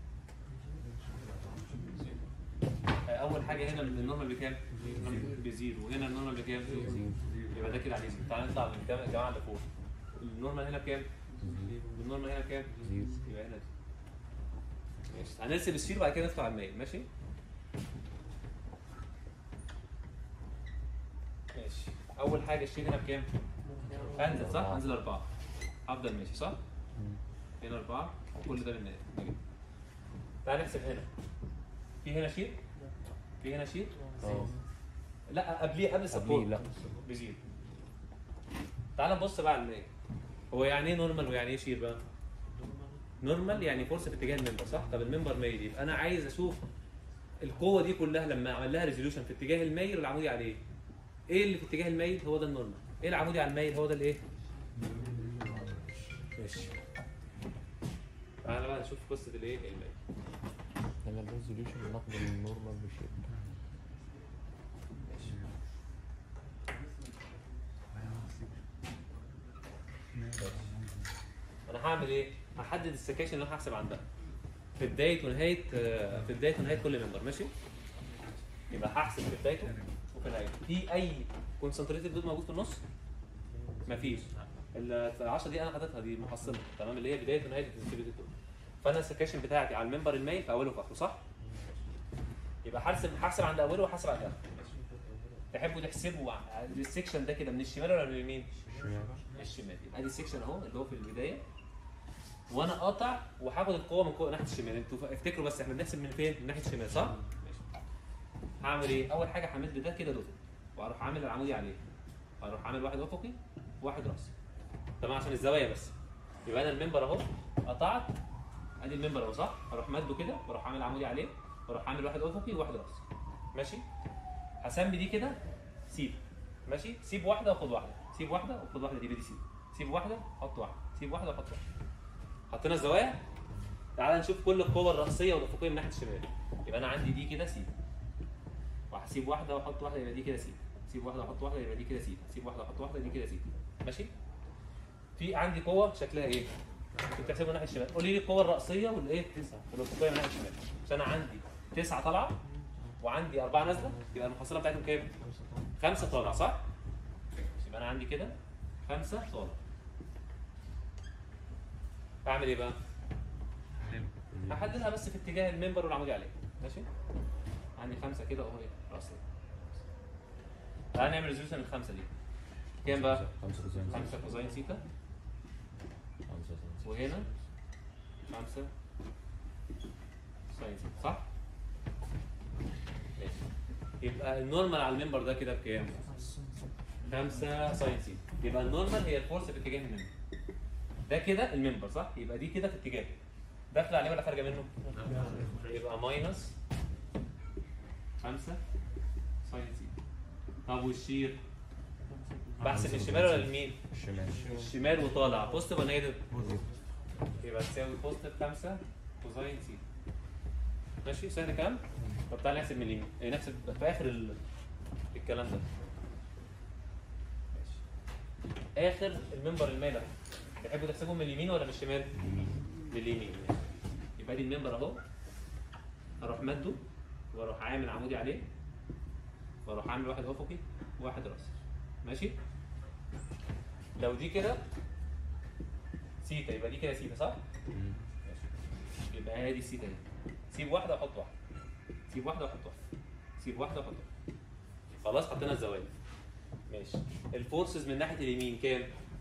Speaker 1: اول حاجه هنا النورمال بكام؟ بزيرو وهنا النورمال بكام؟ يبقى ده كده عليه زيرو. تعالى نطلع من الجماعه اللي فوق النورمال هنا بكام؟ النورمال هنا بكام؟ يبقى هنا دي. ماشي هنرسم السفير وبعد كده ندخل على المايل ماشي؟ ماشي اول حاجه الشيل هنا بكام؟ هنزل صح؟ هنزل اربعه هفضل ماشي صح؟ هنا اربعه وكل ده بالنهايه. تعال نحسب هنا في هنا شيل في هنا شيل
Speaker 3: اه
Speaker 1: لا قبليه قبل سبورت
Speaker 3: لا
Speaker 1: بزيرو. تعال نبص بقى على المايل هو يعني ايه نورمال ويعني ايه شيل بقى؟ نورمال يعني فورس في اتجاه الممبر صح؟ طب الممبر مايل يبقى انا عايز اشوف القوه دي كلها لما اعمل لها ريزوليوشن في اتجاه المايل والعمودي عليه ايه اللي في اتجاه المايل هو ده النورمال ايه العمودي على المايل هو ده الايه؟ ماشي تعالى بقى نشوف قصه الايه المايل.
Speaker 3: لما الريزوليوشن ناخد النورمال بشيء
Speaker 1: ماشي انا هعمل ايه؟ هحدد السكاشن اللي انا هحسب عندها في بدايه ونهايه في بدايه ونهايه كل ممبر ماشي؟ يبقى هحسب في بدايته وفي نهايته. في اي كونسنتريتد دود موجود في النص؟ مفيش. ال عشرة دي انا حاططها دي محصله تمام اللي هي بدايه ونهايه الكونسنتريتد دود. فانا السكاشن بتاعتي على الممبر المايل في اوله وفي اخره صح؟ يبقى هحسب هحسب عند اوله وهحسب عند اخره. تحبوا تحسبوا السكشن ده كده من الشمال ولا من اليمين؟ من الشمال. يبقى ادي السكشن اهو اللي هو في البدايه وانا قاطع وهاخد القوه من قوه ناحيه الشمال. انتوا افتكروا بس احنا بنحسب من فين؟ من ناحيه الشمال صح؟ ماشي. هعمل ايه؟ اول حاجه همد ده كده دوت واروح عامل العمودي عليه. اروح عامل واحد افقي وواحد راسي. تمام عشان الزوايا بس. يبقى انا الممبر اهو قطعت ادي الممبر اهو صح؟ اروح ماده كده واروح عامل عمودي عليه واروح عامل واحد افقي وواحد راسي. ماشي؟ هسمي دي كده سيب. ماشي؟ سيب واحده وخد واحده، سيب واحده وخد واحده دي بدي سيب. سيب واحده حط واحده، سيب واحده وحط واحده. حطينا الزوايا. تعال نشوف كل القوة الرأسية والأفقية من ناحية الشمال. يبقى أنا عندي دي كده سي. وهسيب واحدة وأحط واحدة يبقى دي كده سي. سيب واحدة وأحط واحدة يبقى دي كده سي. سيب واحدة وأحط واحدة دي كده سي. ماشي؟ في عندي قوة شكلها إيه؟ كنت بتحسبها من ناحية الشمال. قولي لي القوة الرأسية والإيه؟ والأفقية من ناحية الشمال. عشان أنا عندي تسعة طالعة وعندي أربعة نازلة يبقى المحصلة بتاعتهم كام؟ خمسة طالعة صح؟ يبقى أنا عندي كده خمسة طالعة. أعمل إيه بقى؟ هحددها بس في اتجاه الممبر والعمودي عليه ماشي؟ عندي خمسة كده اهو ايه راسية. تعال نعمل ريزوليوشن الخمسة دي. كام بقى؟
Speaker 3: خمسة كوزين
Speaker 1: خمسة كوزين سيتا وهنا خمسة ساين سيتا صح؟ ماشي. يبقى النورمال على الممبر ده كده بكام؟ خمسة ساين سيتا. يبقى النورمال هي الفورس في اتجاه الممبر. ده كده الممبر صح؟ يبقى دي كده في اتجاه. داخله عليه ولا خارجه منه؟ يبقى ماينس خمسة ساين سيتا. طب والشير؟ بحسب الشمال ولا اليمين؟
Speaker 3: الشمال.
Speaker 1: الشمال وطالع بوزيتيف ولا نيجاتيف؟ يبقى تساوي بوزيتيف خمسة كوزاين سيتا. ماشي سهل كام؟ طب تعالى نحسب من اليمين، إيه نحسب في اخر ال... الكلام ده. ماشي. اخر المنبر المالح تحبوا تحسبوا من اليمين ولا من الشمال؟ من اليمين. ماشي. يبقى دي المنبر اهو، اروح مده واروح عامل عمودي عليه واروح عامل واحد افقي وواحد راسي. ماشي؟ لو دي كده سيتا يبقى دي كده سيتا صح؟ ماشي. يبقى هي دي السيتا دي. سيب واحده وحط واحده. سيب واحده وحط واحده. سيب واحده وحط واحده. خلاص حطينا الزوايا. ماشي. الفورسز من ناحيه اليمين كام؟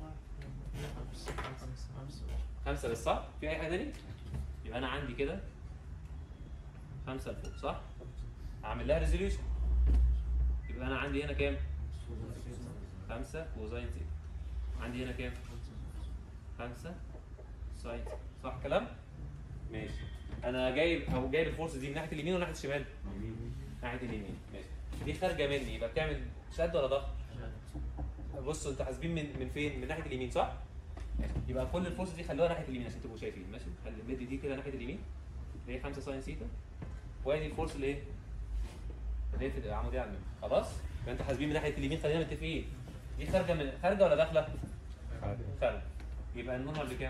Speaker 1: خمسه بس صح؟ في اي حاجه تاني؟ يبقى انا عندي كده خمسه لفوق صح؟ هعمل لها ريزوليوشن. يبقى انا عندي هنا كام؟ خمسة كوزاين سيتا. عندي هنا كام؟ خمسة ساين سيتا. صح كلام؟ ماشي. انا جايب او جايب الفورس دي من ناحيه اليمين ولا ناحيه الشمال؟ ناحيه اليمين. ماشي. دي خارجه مني يبقى بتعمل شد ولا ضغط؟ بصوا انتوا حاسبين من من فين؟ من ناحيه اليمين صح؟ ماشي. يبقى كل الفورس دي خلوها ناحيه اليمين عشان تبقوا شايفين. ماشي. خلي المد دي كده ناحيه اليمين اللي هي خمسة ساين سيتا. وادي الفورس اللي ايه؟ اللي هي في العموديه على المنبر. خلاص؟ يبقى انتوا حاسبين من ناحيه اليمين خلينا متفقين. دي خارجه من خارجه ولا داخله؟ خارجه. يبقى النورمال بكام؟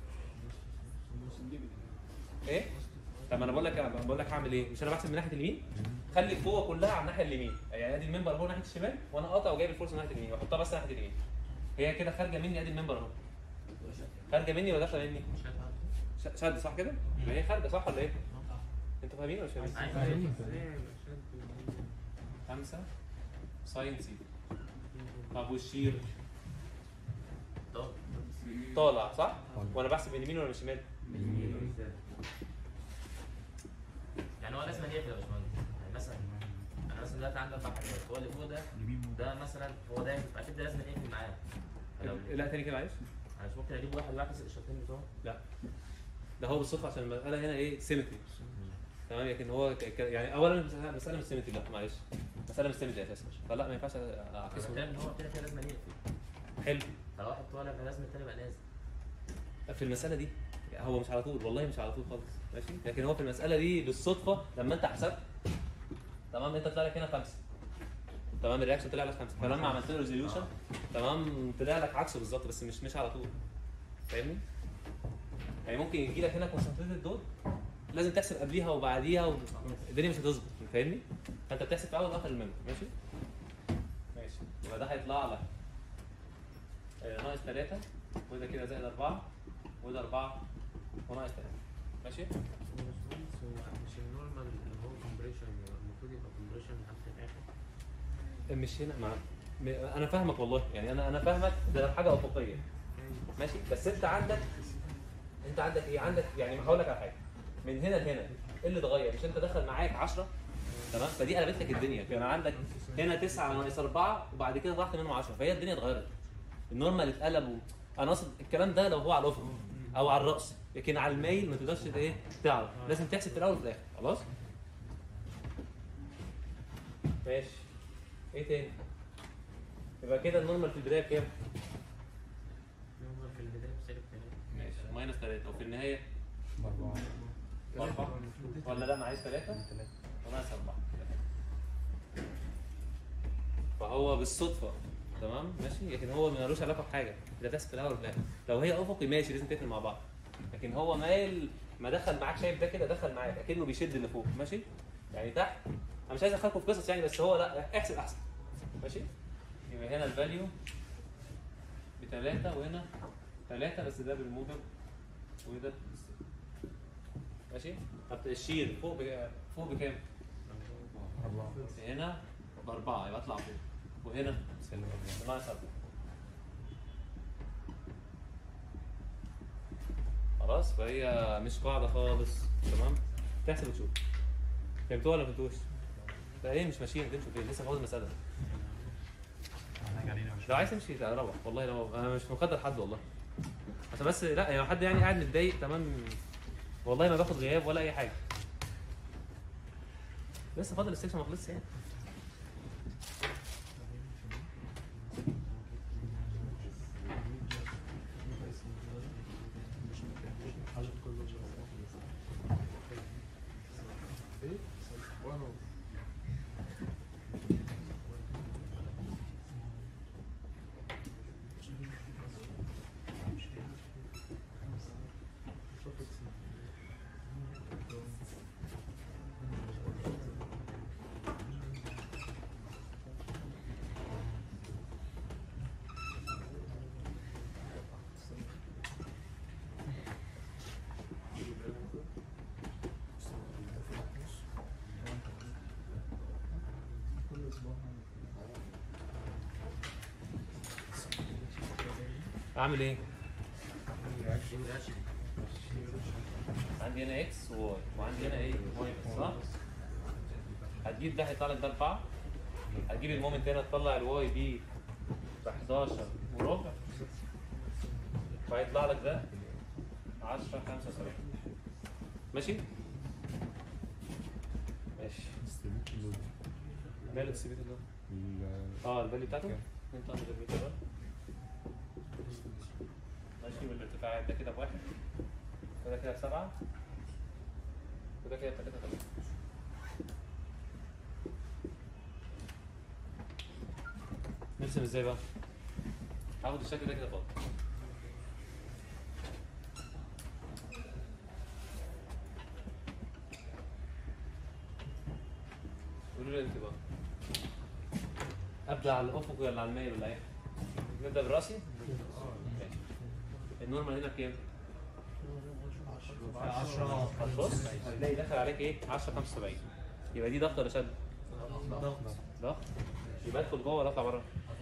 Speaker 1: ايه؟ طب انا بقول لك بقول لك هعمل ايه؟ مش انا بحسب من ناحيه اليمين؟ خلي القوه كلها على الناحيه اليمين، يعني ادي المنبر اهو ناحيه الشمال وانا قاطع وجايب الفورس من ناحيه اليمين واحطها بس ناحيه اليمين. هي كده خارجه مني ادي المنبر اهو. خارجه مني ولا داخله مني؟ شد صح كده؟ يبقى هي خارجه صح ولا ايه؟ انتوا فاهمين ولا مش فاهمين؟ خمسة ساين سيتا. طب والشير؟ طالع صح؟ وانا بحسب من اليمين ولا من الشمال؟
Speaker 6: يعني هو لازم يقفل يا باشمهندس. يعني مثلا انا مثلا دلوقتي عندي اربع حاجات، هو اللي فوق ده ده مثلا هو ده اكيد ده لازم يقفل معاه. فلو
Speaker 1: لا تاني كده معلش.
Speaker 6: انا مش ممكن اجيب واحد واعكس الاشارتين بتوعه؟
Speaker 1: لا ده هو بالصدفه عشان المساله هنا ايه؟ سيمتري. تمام. لكن هو ك... ك- يعني اولا المساله مش سيمتري. لا معلش المساله مش سيمتري اساسا فلا ما ينفعش اعكسها.
Speaker 6: بتكلم ان هو كده كده لازم يقفل.
Speaker 1: حلو.
Speaker 6: فلو واحد طالع فلازم التاني يبقى نازل.
Speaker 1: في المساله دي هو مش على طول والله مش على طول خالص. ماشي. لكن هو في المساله دي بالصدفه لما انت حسبت تمام انت طلع لك هنا خمسه. تمام الرياكشن طلع لك خمسه فلما عملت له ريزوليوشن تمام طلع لك عكسه بالظبط بس مش مش على طول. فاهمني؟ يعني ممكن يجي لك هنا كونسنتريتد دول لازم تحسب قبليها وبعديها والدنيا مش هتظبط. فاهمني؟ فانت بتحسب في اول واخر المنبر. ماشي؟ ماشي. يبقى ده هيطلع لك آه، ناقص ثلاثة وده كده زائد أربعة وده أربعة وناقص ثلاثة. ماشي؟
Speaker 2: هو مش النورمال اللي هو كومبريشن المفروض يبقى كومبريشن لحد الاخر؟
Speaker 1: مش هنا مع م- انا فاهمك والله يعني انا انا فاهمك ده حاجه افقيه. ماشي. بس انت عندك انت عندك ايه؟ عندك يعني هقول لك على حاجه من هنا لهنا ايه اللي اتغير؟ مش انت دخل معاك عشرة تمام فدي قلبت لك الدنيا. كان عندك هنا تسعة ناقص أربعة وبعد كده طلعت منهم عشرة فهي الدنيا اتغيرت. النورمال اتقلب و... انا اقصد الكلام ده لو هو على الافق او على الراس لكن على الميل ما تقدرش ايه تعرف. لازم تحسب في الاول وفي الاخر. خلاص؟ ماشي. ايه تاني؟ يبقى كده النورمال في البدايه بكام؟
Speaker 2: النورمال في البدايه بسالب ثلاثة.
Speaker 1: ماشي ماينس ثلاثة وفي النهايه
Speaker 3: بأربعة.
Speaker 1: أربعة ولا لا معايا ثلاثة وناقص أربعة. فهو بالصدفة تمام ماشي لكن هو مالوش علاقة بحاجة. ده بتحسب في الأول وفي الآخر. لو هي أفقي ماشي لازم تقفل مع بعض. لكن هو مايل ما دخل معاك شايف ده كده دخل معاك أكنه بيشد اللي فوق. ماشي؟ يعني تحت أنا مش عايز أدخلكم في قصص يعني بس هو لا احسب أحسن. ماشي؟ يبقى هنا الفاليو بثلاثة وهنا ثلاثة بس ده بالموجب وده بالسالب. ماشي؟ طب الشير فوق بك... فوق بكام؟
Speaker 3: أربعة.
Speaker 1: هنا بأربعة يبقى اطلع فوق وهنا
Speaker 3: سالب أربعة.
Speaker 1: ناقص أربعة. خلاص، فهي مش قاعده خالص. تمام، تحسب وتشوف. فهمتوها ولا ما فهمتوش؟ لا ايه مش ماشيين، تمشوا فين؟ لسه فاضل مساله.
Speaker 4: هنحتاج علينا مش
Speaker 1: لو عايز تمشي تعال روح، والله لو انا مش مقدر حد والله، عشان بس لا يعني حد يعني قاعد متضايق. تمام، والله ما باخد غياب ولا اي حاجه. لسه فاضل السكشن ما خلصش يعني. اعمل ايه؟ عندي هنا اكس وواي وعندي هنا ايه؟ واي بس، صح؟ هتجيب ده هيطلع لك ده اربعة، هتجيب المومنت هنا تطلع الواي دي ب حداشر وربع، فهيطلع لك ده عشرة خمسة وسبعين. ماشي؟ ماشي. ماله السي بي ده؟ اه الفاليو بتاعته؟ انت عندك الميتر ده؟ ماشي، والارتفاعات ده كده بواحد، وده كده بسبعة، وده كده بتلاتة تلاتة. نرسم ازاي بقى؟ هاخد الشكل ده كده فاضي. قولوا لي انت بقى. ابدا على الافق ولا على المايل ولا ايه؟ نبدا بالراسي؟ ماشي. النورمال هنا بكام؟
Speaker 7: عشرة.
Speaker 1: هتبص هتلاقي داخل عليك ايه؟ عشرة خمسة وسبعين. يبقى دي ضغط ولا شد؟
Speaker 7: ضغط.
Speaker 1: ضغط. يبقى ادخل جوه ولا اطلع بره؟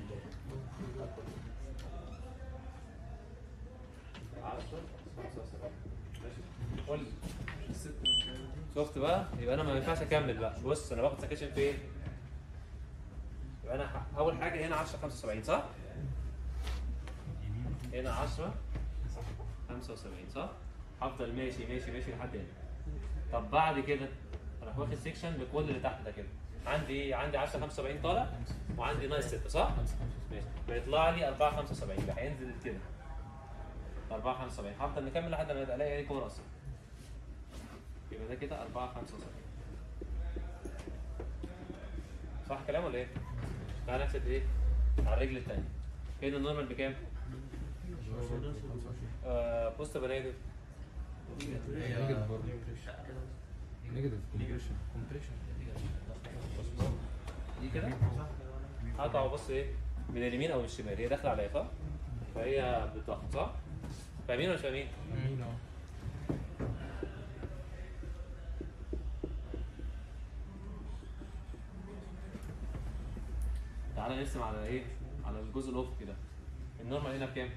Speaker 1: عشرة خمسة وسبعين. ماشي. قول لي. شفت بقى؟ يبقى انا ما ينفعش اكمل بقى. بص انا باخد سكشن في ايه؟ يبقى انا ح- اول حاجه هنا عشرة خمسة وسبعين صح؟ هنا عشرة خمسة وسبعين صح؟ هفضل ماشي ماشي ماشي لحد هنا. طب بعد كده انا واخد سيكشن بكل اللي تحت ده كده. عندي ايه؟ عندي عشرة خمسة وسبعين طالع وعندي ناقص ستة صح؟ ماشي. بيطلع لي أربعة خمسة وسبعين، يبقى هينزل كده أربعة خمسة وسبعين. هفضل نكمل لحد ما الاقي ايه كوره اصلا. يبقى ده كده أربعة خمسة وسبعين. صح الكلام ولا ايه؟ تعالى نحسب ايه؟ على الرجل الثانيه. كده النورمال بكام؟ آه بوست ولا نيجاتيف؟
Speaker 3: نيجاتيف برضه. نيجاتيف كومبريشن.
Speaker 1: دي كده هقطع بص ايه؟ من اليمين او من الشمال، هي داخله عليا صح؟ فهي بالضغط صح؟ فاهمين ولا مش فاهمين؟
Speaker 3: مين اه.
Speaker 1: تعالى نرسم على ايه؟ على الجزء الافقي ده. النورمال هنا بكام؟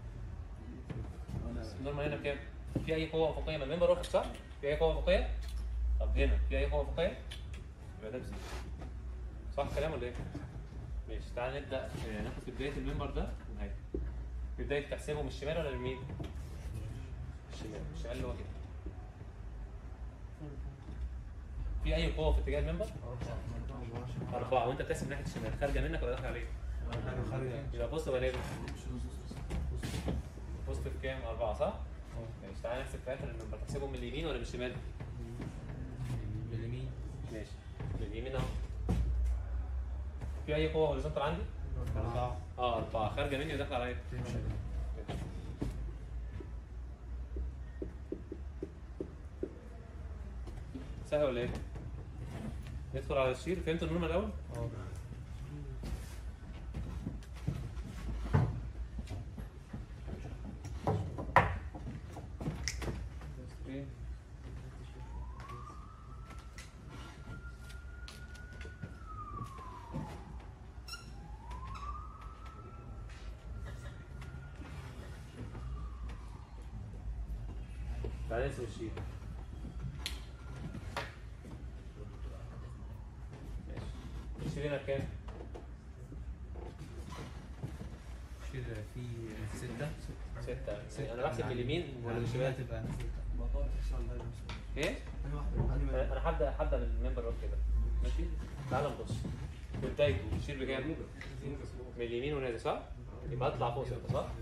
Speaker 1: النورمال هنا بكام؟ في اي قوه افقيه من المنبر افق صح؟ في اي قوه افقيه؟ طب هنا في اي قوه افقيه؟ يبقى ده بزيرو. صح الكلام ولا ايه؟ ماشي. تعالى نبدا آه، ناخد في بدايه المنبر ده ونهايته. في بدايه تحسبه من الشمال ولا اليمين؟ الشمال، الشمال اللي هو كده. في اي قوه في اتجاه المنبر؟ أربعة، وأنت بتحسب ناحية الشمال، خارجة منك ولا داخلة عليك؟ يبقى بص ولا ايه؟ بوست بكام؟ أربعة صح؟ ماشي. تعالى نحسب في آخر المنبر، تحسبهم من اليمين ولا من الشمال؟
Speaker 7: من اليمين.
Speaker 1: ماشي. من اليمين أهو. في أي قوة هوريزونتال عندي؟
Speaker 7: أربعة.
Speaker 1: أه أربعة، خارجة مني وداخلة عليا. سهل ولا ايه؟ ندخل على الشير. فهمت النورمال الأول؟
Speaker 7: اه.
Speaker 1: ايه؟ تعالى نقسم الشيل. ماشي. الشيل هنا بكام؟
Speaker 2: شيل فيه ستة
Speaker 1: ستة. انا بحسب من اليمين ولا من الشمال؟
Speaker 2: تبقى
Speaker 1: ايه؟ انا هبدا هبدا من المنبر روك كده. ماشي؟ تعالى نبص. بدايته الشيل بكام؟ من اليمين ونازل صح؟ يبقى اطلع فوق ستة صح؟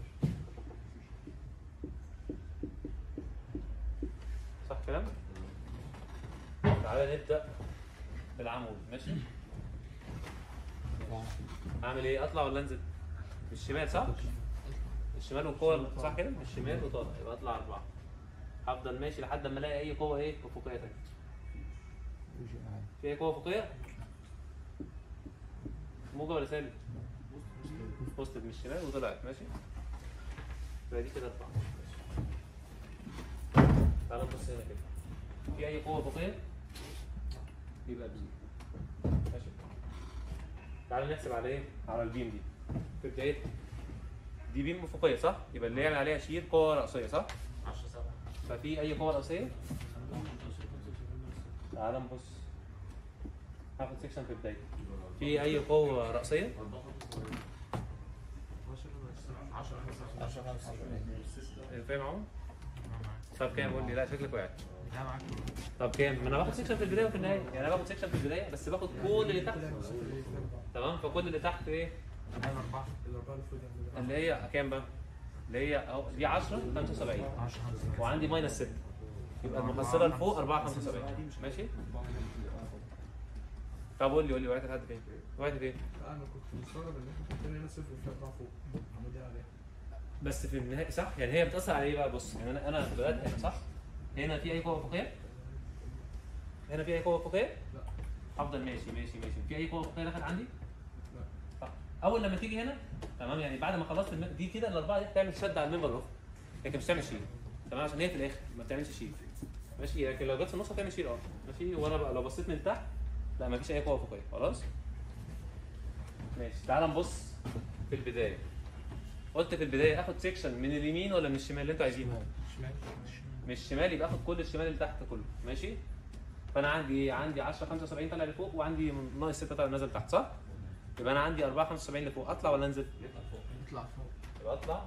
Speaker 1: صح كلام؟ تعالى نبدا بالعمود ماشي؟ اعمل ايه؟ اطلع ولا انزل؟ من الشمال صح؟ الشمال والقوة صح كده؟ من الشمال وطالع يبقى اطلع أربعة. هفضل ماشي لحد ما الاقي أي قوة إيه؟ أفقية تانية. في أي قوة أفقية؟ موجب ولا سالب؟ وصلت من الشمال وطلعت ماشي؟ يبقى دي كده أربعة. تعالى نبص هنا كده. في أي قوة أفقية؟ يبقى بي. ماشي؟ تعالى نحسب على إيه؟ على البيم دي. في بدايتها. دي بيم افقيه صح؟ يبقى اللي يعمل عليها شير قوه راسيه صح؟
Speaker 6: عشرة سبعة.
Speaker 1: ففي اي قوه راسيه؟ تعال نبص. هاخد سكشن في البدايه. في اي قوه راسيه؟
Speaker 6: عشرة خمسة.
Speaker 1: فاهم عمر؟ طب كام؟ قول لي. لا شكلك وقعت.
Speaker 4: لا معاك.
Speaker 1: طب كام؟ ما انا باخد سكشن في البدايه وفي النهايه، يعني انا باخد سكشن في البدايه بس باخد كل اللي تحت. تمام؟ فكل اللي تحت ايه؟
Speaker 4: ايوه أربعة.
Speaker 1: اللي هي كام بقى؟ اللي هي اهو دي عشرة خمسة وسبعين
Speaker 4: عشرة خمسة.
Speaker 1: وعندي ماينس ستة. يبقى المحصله لفوق أربعة خمسة وسبعين ماشي؟ طب قول لي قول لي وقعت لحد فين؟ وقعت فين؟
Speaker 7: انا كنت مستغرب ان احنا كنت هنا صفر وفي اربعه فوق عمودين عليها.
Speaker 1: بس في النهايه صح؟ يعني هي بتاثر على ايه بقى؟ بص يعني انا انا بدات هنا صح؟ هنا في اي قوه افقيه؟ هنا في اي قوه افقيه؟
Speaker 7: لا.
Speaker 1: هفضل ماشي ماشي ماشي. في اي قوه افقيه دخلت عندي؟ لا. صح. اول لما تيجي هنا تمام يعني بعد ما خلصت الم... دي كده الاربعه دي هتعمل شد على المنبر الافقي لكن مش هتعمل شيل تمام عشان هي في الاخر ما بتعملش شيل ماشي. لكن لو جت في النص هتعمل شيل اه ماشي. وانا بقى لو بصيت من تحت لا مفيش اي قوه افقيه خلاص ماشي. تعال نبص في البدايه. قلت في البدايه اخد سيكشن من اليمين ولا من الشمال اللي انتوا عايزينه؟
Speaker 7: شمال.
Speaker 1: من الشمال يبقى اخد كل الشمال اللي تحت كله ماشي. فانا عندي ايه؟ عندي عشرة خمسة وسبعين طالع لفوق وعندي ناقص ستة طالع نازل تحت صح؟ يبقى انا عندي أربعة خمسة وسبعين لفوق. اطلع ولا انزل؟
Speaker 7: يطلع فوق.
Speaker 1: يبقى اطلع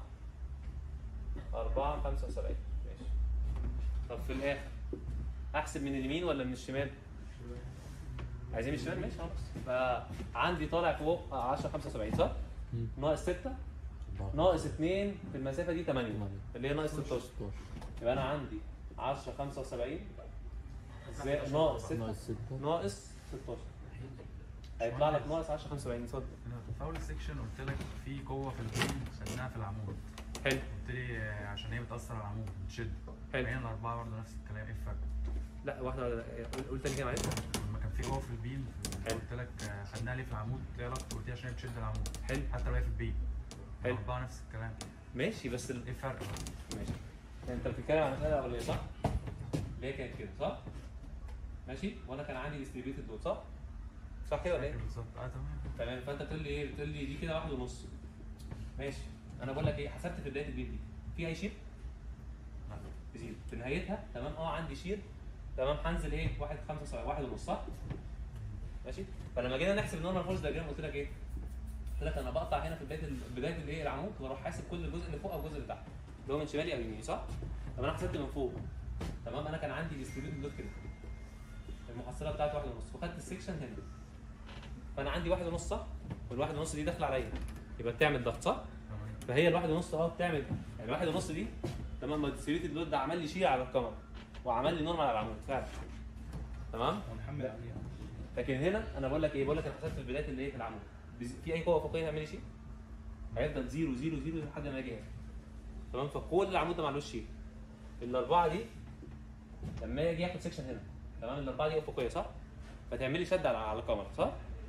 Speaker 1: أربعة خمسة وسبعين ماشي. طب في الاخر احسب من اليمين ولا من الشمال؟ عايزين من الشمال ماشي خلاص. يبقى عندي طالع فوق عشرة خمسة وسبعين صح؟ ناقص ستة ناقص اتنين في المسافه دي ثمانية اللي هي ناقص ستاشر. يبقى انا عندي عشرة خمسة وسبعين زائد ناقص ستة ناقص ستاشر هيطلع لك ناقص عشرة خمسة وسبعين. اتفضل.
Speaker 4: انا في اول سيكشن قلت لك في قوه في البيم خدناها في العمود.
Speaker 1: حلو.
Speaker 4: قلت لي آه، عشان هي بتاثر على العمود بتشد.
Speaker 1: حلو.
Speaker 4: هنا الاربعه برضه نفس الكلام. ايه الفرق؟
Speaker 1: لا واحده ولا قول- قول تاني كده معلش.
Speaker 4: لما كان في قوه في البيم في-
Speaker 1: حلو.
Speaker 4: قلت لك آه، خدناها ليه في العمود؟ ليه علاقه؟ قلت لي عشان هي بتشد العمود
Speaker 1: حلو
Speaker 4: حتى لو هي في البيم.
Speaker 1: حلو.
Speaker 4: الاربعه نفس الكلام.
Speaker 1: ماشي بس ال...
Speaker 4: ايه الفرق بقى؟
Speaker 1: ماشي. انت بتتكلم عن مساله اوليه صح؟ اللي هي كانت كده صح؟ ماشي وانا كان عندي ديستريبيوتد لود صح؟ صح كده ولا ايه؟
Speaker 4: بالظبط. اه تمام.
Speaker 1: تمام. فانت بتقول لي ايه؟ بتقول لي دي كده واحد ونص. ماشي. انا بقول لك ايه؟ حسبت في بدايه البيت دي في اي شير؟
Speaker 4: لا.
Speaker 1: بزيرو. في نهايتها تمام اه عندي شير تمام. هنزل ايه؟ واحد خمسة وسبعين واحد ونص صح؟ ماشي. فلما جينا نحسب النورمال فورس دايجرام قلت لك ايه؟ قلت لك انا بقطع هنا في بدايه ال... بدايه الايه؟ العمود واروح حاسب كل الجزء اللي فوق او الجزء اللي تحت اللي هو من شمالي او يميني صح؟ طب انا حسبت من فوق تمام. انا كان عندي ديستريبيوتد لود كده المحصله بتاعتي واحد ونص وخدت السكشن هنا فانا عندي واحد ونص صح؟ والواحد ونص دي داخله عليا يبقى بتعمل ضغط صح؟
Speaker 4: تمام.
Speaker 1: فهي الواحد ونص اه بتعمل يعني الواحد ونص دي تمام. ما الديستريبيوتد لود ده عمل لي شير على الكاميرا وعمل لي نورمال على العمود فعلا تمام.
Speaker 7: ونحمل عليها.
Speaker 1: لكن هنا انا بقول لك ايه؟ بقول لك انا حسبت في بدايه الايه؟ في العمود بز- في اي قوه افقيه تعمل لي شيء؟ هيفضل زيرو زيرو زيرو لحد ما اجي هنا تمام. فكل العمود ده معلوش شيء. الاربعه دي لما اجي اخد سكشن هنا تمام الاربعه دي افقيه صح؟ فتعمل لي شد على على الكاميرا صح؟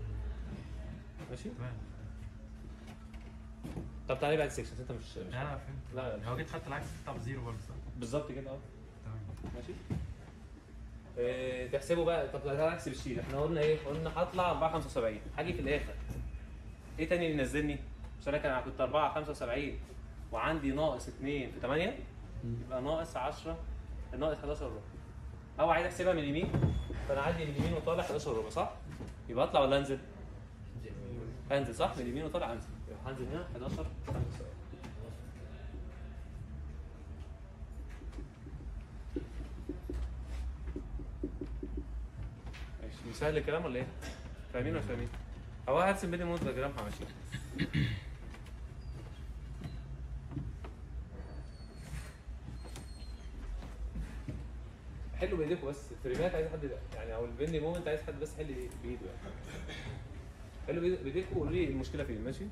Speaker 1: ماشي؟
Speaker 4: تمام.
Speaker 1: طب تعالى بقى السكشن انت مش مش
Speaker 4: لا لا فهمت.
Speaker 1: لا لا
Speaker 4: لو جيت خدت العكس تطلع بزيرو برضه صح؟
Speaker 1: بالظبط كده اه
Speaker 4: تمام.
Speaker 1: ماشي. إيه تحسبه بقى. طب تعالى نحسب الشيل. احنا قلنا ايه؟ قلنا هطلع أربعة خمسة وسبعين. هاجي في الاخر ايه تاني اللي ينزلني؟ مش انا كان كنت أربعة خمسة وسبعين وعندي ناقص اتنين في ثمانية يبقى ناقص عشرة الناقص حداشر وربع. او عايز احسبها من اليمين، فانا عندي من اليمين وطالع حداشر وربع صح؟ يبقى اطلع ولا انزل؟ انزل صح؟ من اليمين وطالع انزل. يبقى هنزل هنا حداشر خمسة. ماشي سهل الكلام ولا ايه؟ فاهمين ولا فاهمين؟ هو هرسم بيني موت دياجرام همشي. حلوا بايديكم بس الفريمات عايز حد يعني او البندي مومنت عايز حد بس يحل بايده يعني. حلوا بايديكم وقولوا لي المشكله فين ماشي؟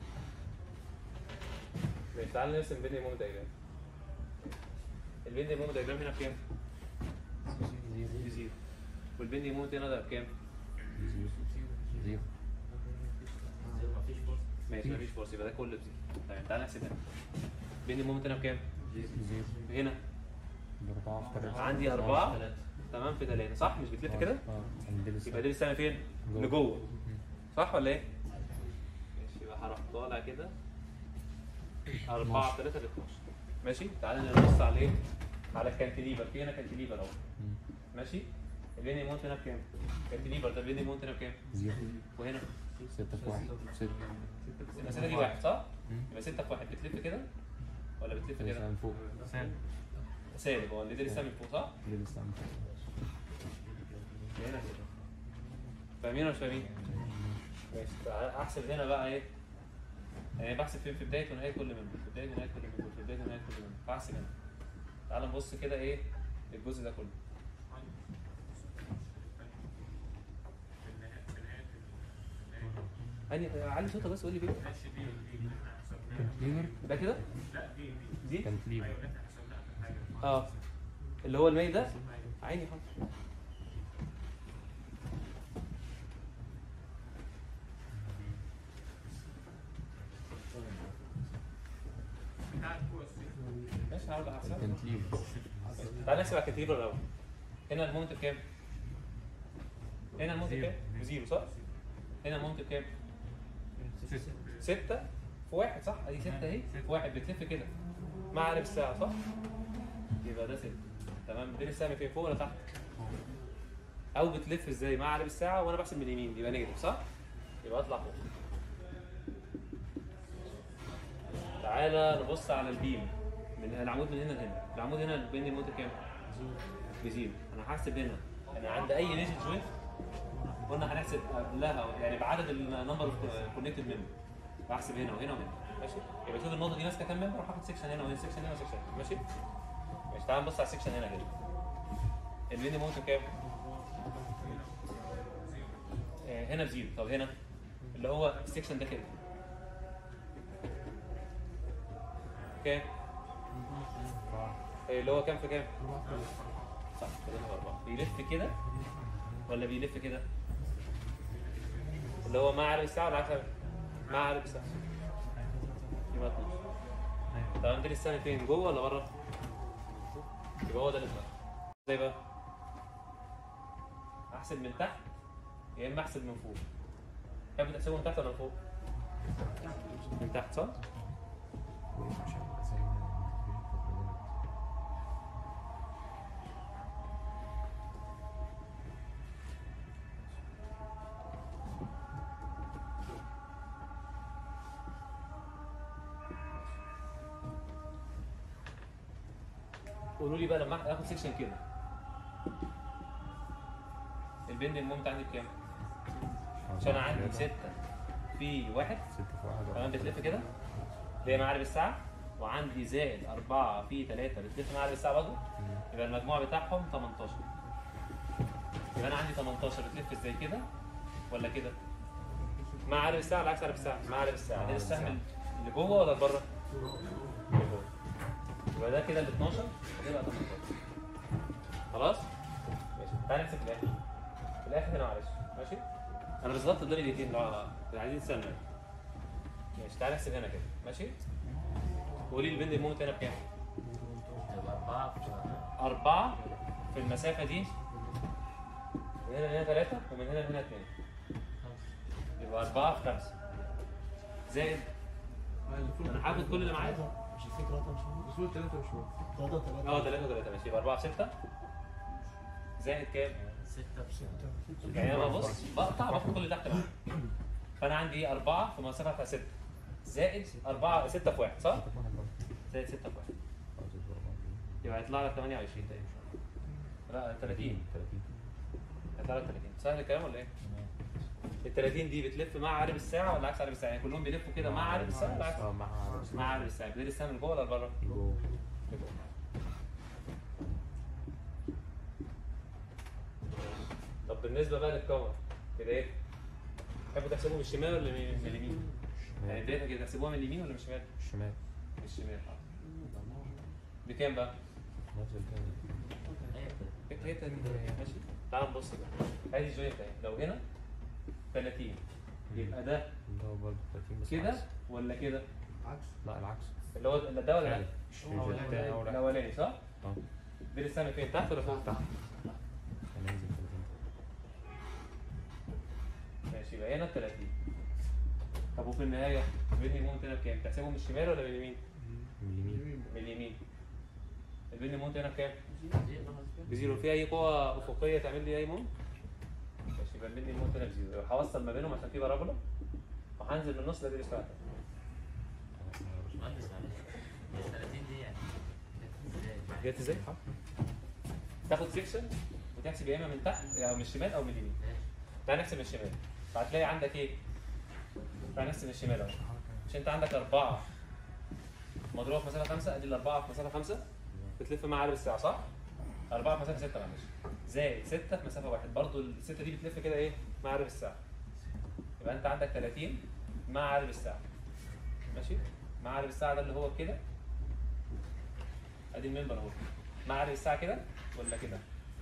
Speaker 1: ماشي تعالى نرسم بندي مومنت دياجرام. البندي مومنت دياجرام هنا بكام؟ بزيرو. والبندي مومنت هنا ده بكام؟
Speaker 3: زيرو زيرو.
Speaker 6: مفيش فرصه.
Speaker 1: ماشي مفيش فرصه يبقى ده كله بزيرو. طيب تعالى نحسب هنا. بندي مومنت هنا بكام؟
Speaker 3: زيرو.
Speaker 1: هنا
Speaker 3: بأربعة في تلاتة.
Speaker 1: عندي أربعة تمام في ثلاثة صح؟ مش بتلف كده؟
Speaker 3: اه عندي لسه.
Speaker 1: يبقى دي السنة فين؟
Speaker 3: جوه.
Speaker 1: لجوه صح ولا ايه؟ ماشي يبقى هروح طالع كده أربعة في ثلاثة ب اتناشر ماشي؟ تعالى نبص على ايه؟ على الكانتليفر، في هنا كانتليفر اهو
Speaker 3: مم.
Speaker 1: ماشي؟ البيني مونت هنا بكام؟ كانتليفر ده البيني مونت هنا بكام؟
Speaker 3: زيرو.
Speaker 1: وهنا
Speaker 3: ستة في واحد. ستة.
Speaker 1: يبقى ستة دي واحد صح؟
Speaker 3: مم.
Speaker 1: يبقى ستة في واحد بتلف كده ولا بتلف كده؟
Speaker 3: لسه من فوق.
Speaker 4: سالب.
Speaker 1: سالب هو اللي ده لسه من فوق صح؟
Speaker 3: دي لسه من فوق.
Speaker 1: هنا كده فاهمين ولا مش فاهمين؟ ماشي تعالى احسب هنا بقى ايه؟ يعني بحسب فين في بدايه ونهايه كل منهم، في بدايه ونهايه كل منهم، في بدايه ونهايه كل منهم، فاحسب هنا. تعالى نبص كده ايه الجزء ده كله. هاني علي صوتك بس قول لي فين؟
Speaker 3: كانتليفر.
Speaker 1: ده كده؟ دي؟
Speaker 3: كانتليفر.
Speaker 1: اه اللي هو الماي ده؟ عيني حاضر. ماشي هقعد احسب.
Speaker 3: كانتليفر.
Speaker 1: تعال نحسب على الكانتليفر الاول. هنا المومنت بكام؟ هنا المومنت بكام؟ بزيرو صح؟ هنا المومنت بكام؟ ستة في واحد صح؟ ادي ستة اهي في واحد بتلف كده مع عقرب الساعة صح؟ يبقى ده ستة تمام. دي السهم فين فوق ولا تحت؟ أو بتلف ازاي مع عقرب الساعة وأنا بحسب من اليمين يبقى نيجاتيف صح؟ يبقى اطلع فوق. تعالى نبص على البيم من العمود من هنا لهنا. العمود هنا البين الموت كام؟ بزيرو. انا هحسب هنا انا عند اي ريجن جوينت قلنا هنحسب قبلها يعني بعدد النمبر اوف كونكتد ممبر. بحسب هنا وهنا وهنا ماشي؟ يبقى شوف النقطه دي ماسكه كام ممبر وهاخد سيكشن هنا وهنا سيكشن هنا وسيكشن هنا ماشي؟ ماشي تعالى نبص على السيكشن هنا كده. البين الموت كام؟ آه هنا بزيرو. طب هنا اللي هو السيكشن ده كده كام؟ اللي هو كام في كام؟ صح كده أربعة. بيلف كده ولا بيلف كده؟ اللي هو مع عقرب الساعة ولا عكس مع عقرب الساعة؟ يبقى اتناشر. طب عندنا السهم فين؟ جوه ولا بره؟ يبقى هو ده اللي اتناشر. ازاي بقى؟ احسب من تحت يا اما احسب من فوق. تحب تحسبه من تحت ولا من فوق؟ من تحت صح؟ قولوا لي بقى لما اخد سيكشن كده البند المومنت عندي بكام؟ عشان انا عندي ستة في واحد
Speaker 3: ستة في واحد.
Speaker 1: تمام بتلف كده اللي هي مع عقرب الساعة وعندي زائد أربعة في ثلاثة بتلف مع عقرب الساعة برضه يبقى المجموع بتاعهم تمنتاشر. يبقى انا عندي تمنتاشر بتلف ازاي كده ولا كده؟ مع عقرب الساعة ولا عكس عقرب الساعة؟ مع عقرب الساعة. ده السهم اللي جوه ولا بره؟ اللي جوه. يبقى ده كده ال اتناشر هتبقى تمنتاشر. خلاص؟ ماشي تعالى نحسب في الاخر. في الاخر هنا معلش ماشي؟ انا بالظبط قدامي دقيقتين لو عايزين نستنى. ماشي تعالى نحسب هنا كده ماشي؟ قولي لي البند الموت هنا بكام؟
Speaker 6: يبقى أربعة في
Speaker 1: أربعة في المسافة دي من هنا لهنا ثلاثة ومن هنا لهنا اثنين. يبقى أربعة في خمسة زائد أنا هاخد كل اللي معايا.
Speaker 7: مش الفكرة مش مهم.
Speaker 2: اصول ثلاثة مش مهم.
Speaker 7: ثلاثة ثلاثة.
Speaker 1: اه ثلاثة وثلاثة ماشي يبقى أربعة في ستة زائد كام؟
Speaker 6: ستة بستة.
Speaker 1: يعني انا ببص بقطع باخد كل اللي تحت معايا. فانا عندي ايه؟ أربعة في مسافة بتاع ستة زائد أربعة ستة في واحد صح؟ زائد ستة في واحد يبقى هيطلع لك ثمانية وعشرين تقريبا. لا ثلاثين هيطلع لك ثلاثين. سهل الكلام ولا ايه؟ ال ثلاثين دي بتلف مع عقارب الساعة ولا عكس عقارب الساعة؟ يعني كلهم بيلفوا كده مع عقارب الساعة ولا عكس؟
Speaker 3: اه مع
Speaker 1: مع عقارب الساعة. بتدير الساعة من جوه ولا بره؟
Speaker 3: جوه.
Speaker 1: طب بالنسبة بقى للكور كده ايه؟ تحبوا تحسبوه من الشمال ولا من اليمين؟ يعني بدايتها كده تحسبوها من اليمين ولا من الشمال؟
Speaker 3: الشمال.
Speaker 1: من الشمال اه. بكام بقى؟
Speaker 3: نفس الكلام.
Speaker 1: هي تلاتين ماشي؟ تعال نبص بقى. ادي جوينت اهي لو هنا ثلاثين يبقى ده
Speaker 3: اللي هو برضه ثلاثين بس
Speaker 1: كده
Speaker 3: عكس.
Speaker 1: ولا كده؟
Speaker 7: عكس.
Speaker 3: لا العكس.
Speaker 1: اللي هو ده ولا لا؟
Speaker 3: مش الأولاني.
Speaker 1: الاولاني صح؟
Speaker 3: اه
Speaker 1: دي السهم فين؟ تحت ولا فوق؟
Speaker 3: تحت. هننزل ثلاثين.
Speaker 1: ماشي يبقى هنا ثلاثين. طب وفي النهاية البني مونت هنا بكام؟ تحسبه من الشمال ولا من اليمين؟
Speaker 3: من اليمين.
Speaker 1: من اليمين. البني مونت هنا بكام؟ بزيرو. في أي قوة أفقية تعمل لي أي مونت؟ ماشي يبقى البني مونت هنا بزيرو. يبقى هوصل ما بينهم عشان في بارابولا وهنزل من النص لدي بتاعتها.
Speaker 6: باشمهندس معلش هي ثلاثين دي يعني جت ازاي؟
Speaker 1: جت ازاي؟ تاخد سيكشن وتحسب يا اما من تحت او من الشمال او من اليمين. تعال نحسب من الشمال. فهتلاقي عندك ايه؟ تعال نحسب من الشمال اهو. مش انت عندك أربعة مضروبة في مسافة خمسة، ادي الأربعة في مسافة خمسة بتلف مع عقارب الساعة صح؟ أربعة في مسافة ستة معلش. زائد ستة في مسافة واحد، برضه الستة دي بتلف كده ايه؟ مع عقارب الساعة. يبقى أنت عندك ثلاثين مع عقارب الساعة. ماشي؟ مع عقارب الساعة ده اللي هو كده. ادي المنبر اهو. مع عقارب الساعة كده ولا كده؟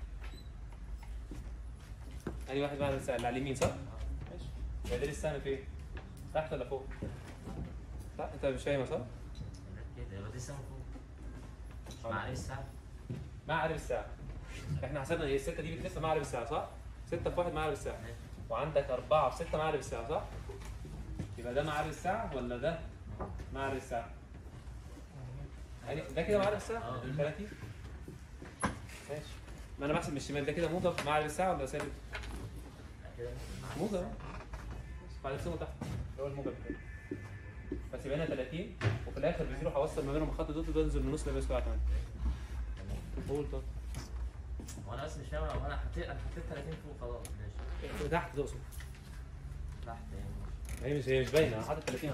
Speaker 1: ادي واحد مع عقارب الساعة اللي على اليمين صح؟ ماشي. يبقى دي السهم فين؟ تحت ولا فوق؟ لا انت مش فاهمها صح؟
Speaker 6: كده يبقى دي السهم فوق. مع ايه الساعة؟
Speaker 1: مع عقارب الساعة. احنا حسبنا ايه؟ الستة دي بتلف مع عقارب الساعة صح؟ ستة في واحد مع عقارب الساعة. وعندك أربعة في ستة مع عقارب الساعة صح؟ يبقى ده مع عقارب الساعة ولا ده مع عقارب الساعة؟ يعني ده كده مع عقارب الساعة؟
Speaker 6: اه.
Speaker 1: ثلاثين. ماشي. ما انا بحسب من الشمال ده كده موجب مع عقارب الساعة ولا ثابت؟
Speaker 6: كده
Speaker 1: موجب اهو. بعد ترسمه تحت اللي هو الموجب كده. بس يبقى هنا ثلاثين وفي الاخر بزيرو هوصل ما بينهم الخط دوت وده ينزل من النص اللي بيسكوا كمان. قول طب.
Speaker 6: هو انا بس مش فاهم هو انا حطيت انا حطيت ثلاثين فوق خلاص ماشي.
Speaker 1: تحت تقصد.
Speaker 6: تحت يعني
Speaker 1: هي مش هي مش باينه انا حاطط ثلاثين اهو.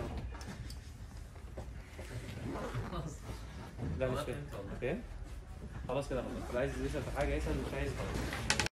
Speaker 6: خلاص.
Speaker 1: لا مش
Speaker 6: والله
Speaker 1: فاهم.
Speaker 6: فهمت والله.
Speaker 1: فاهم؟ خلاص كده خلاص. اللي عايز يسال في حاجه يسال مش عايز خلاص.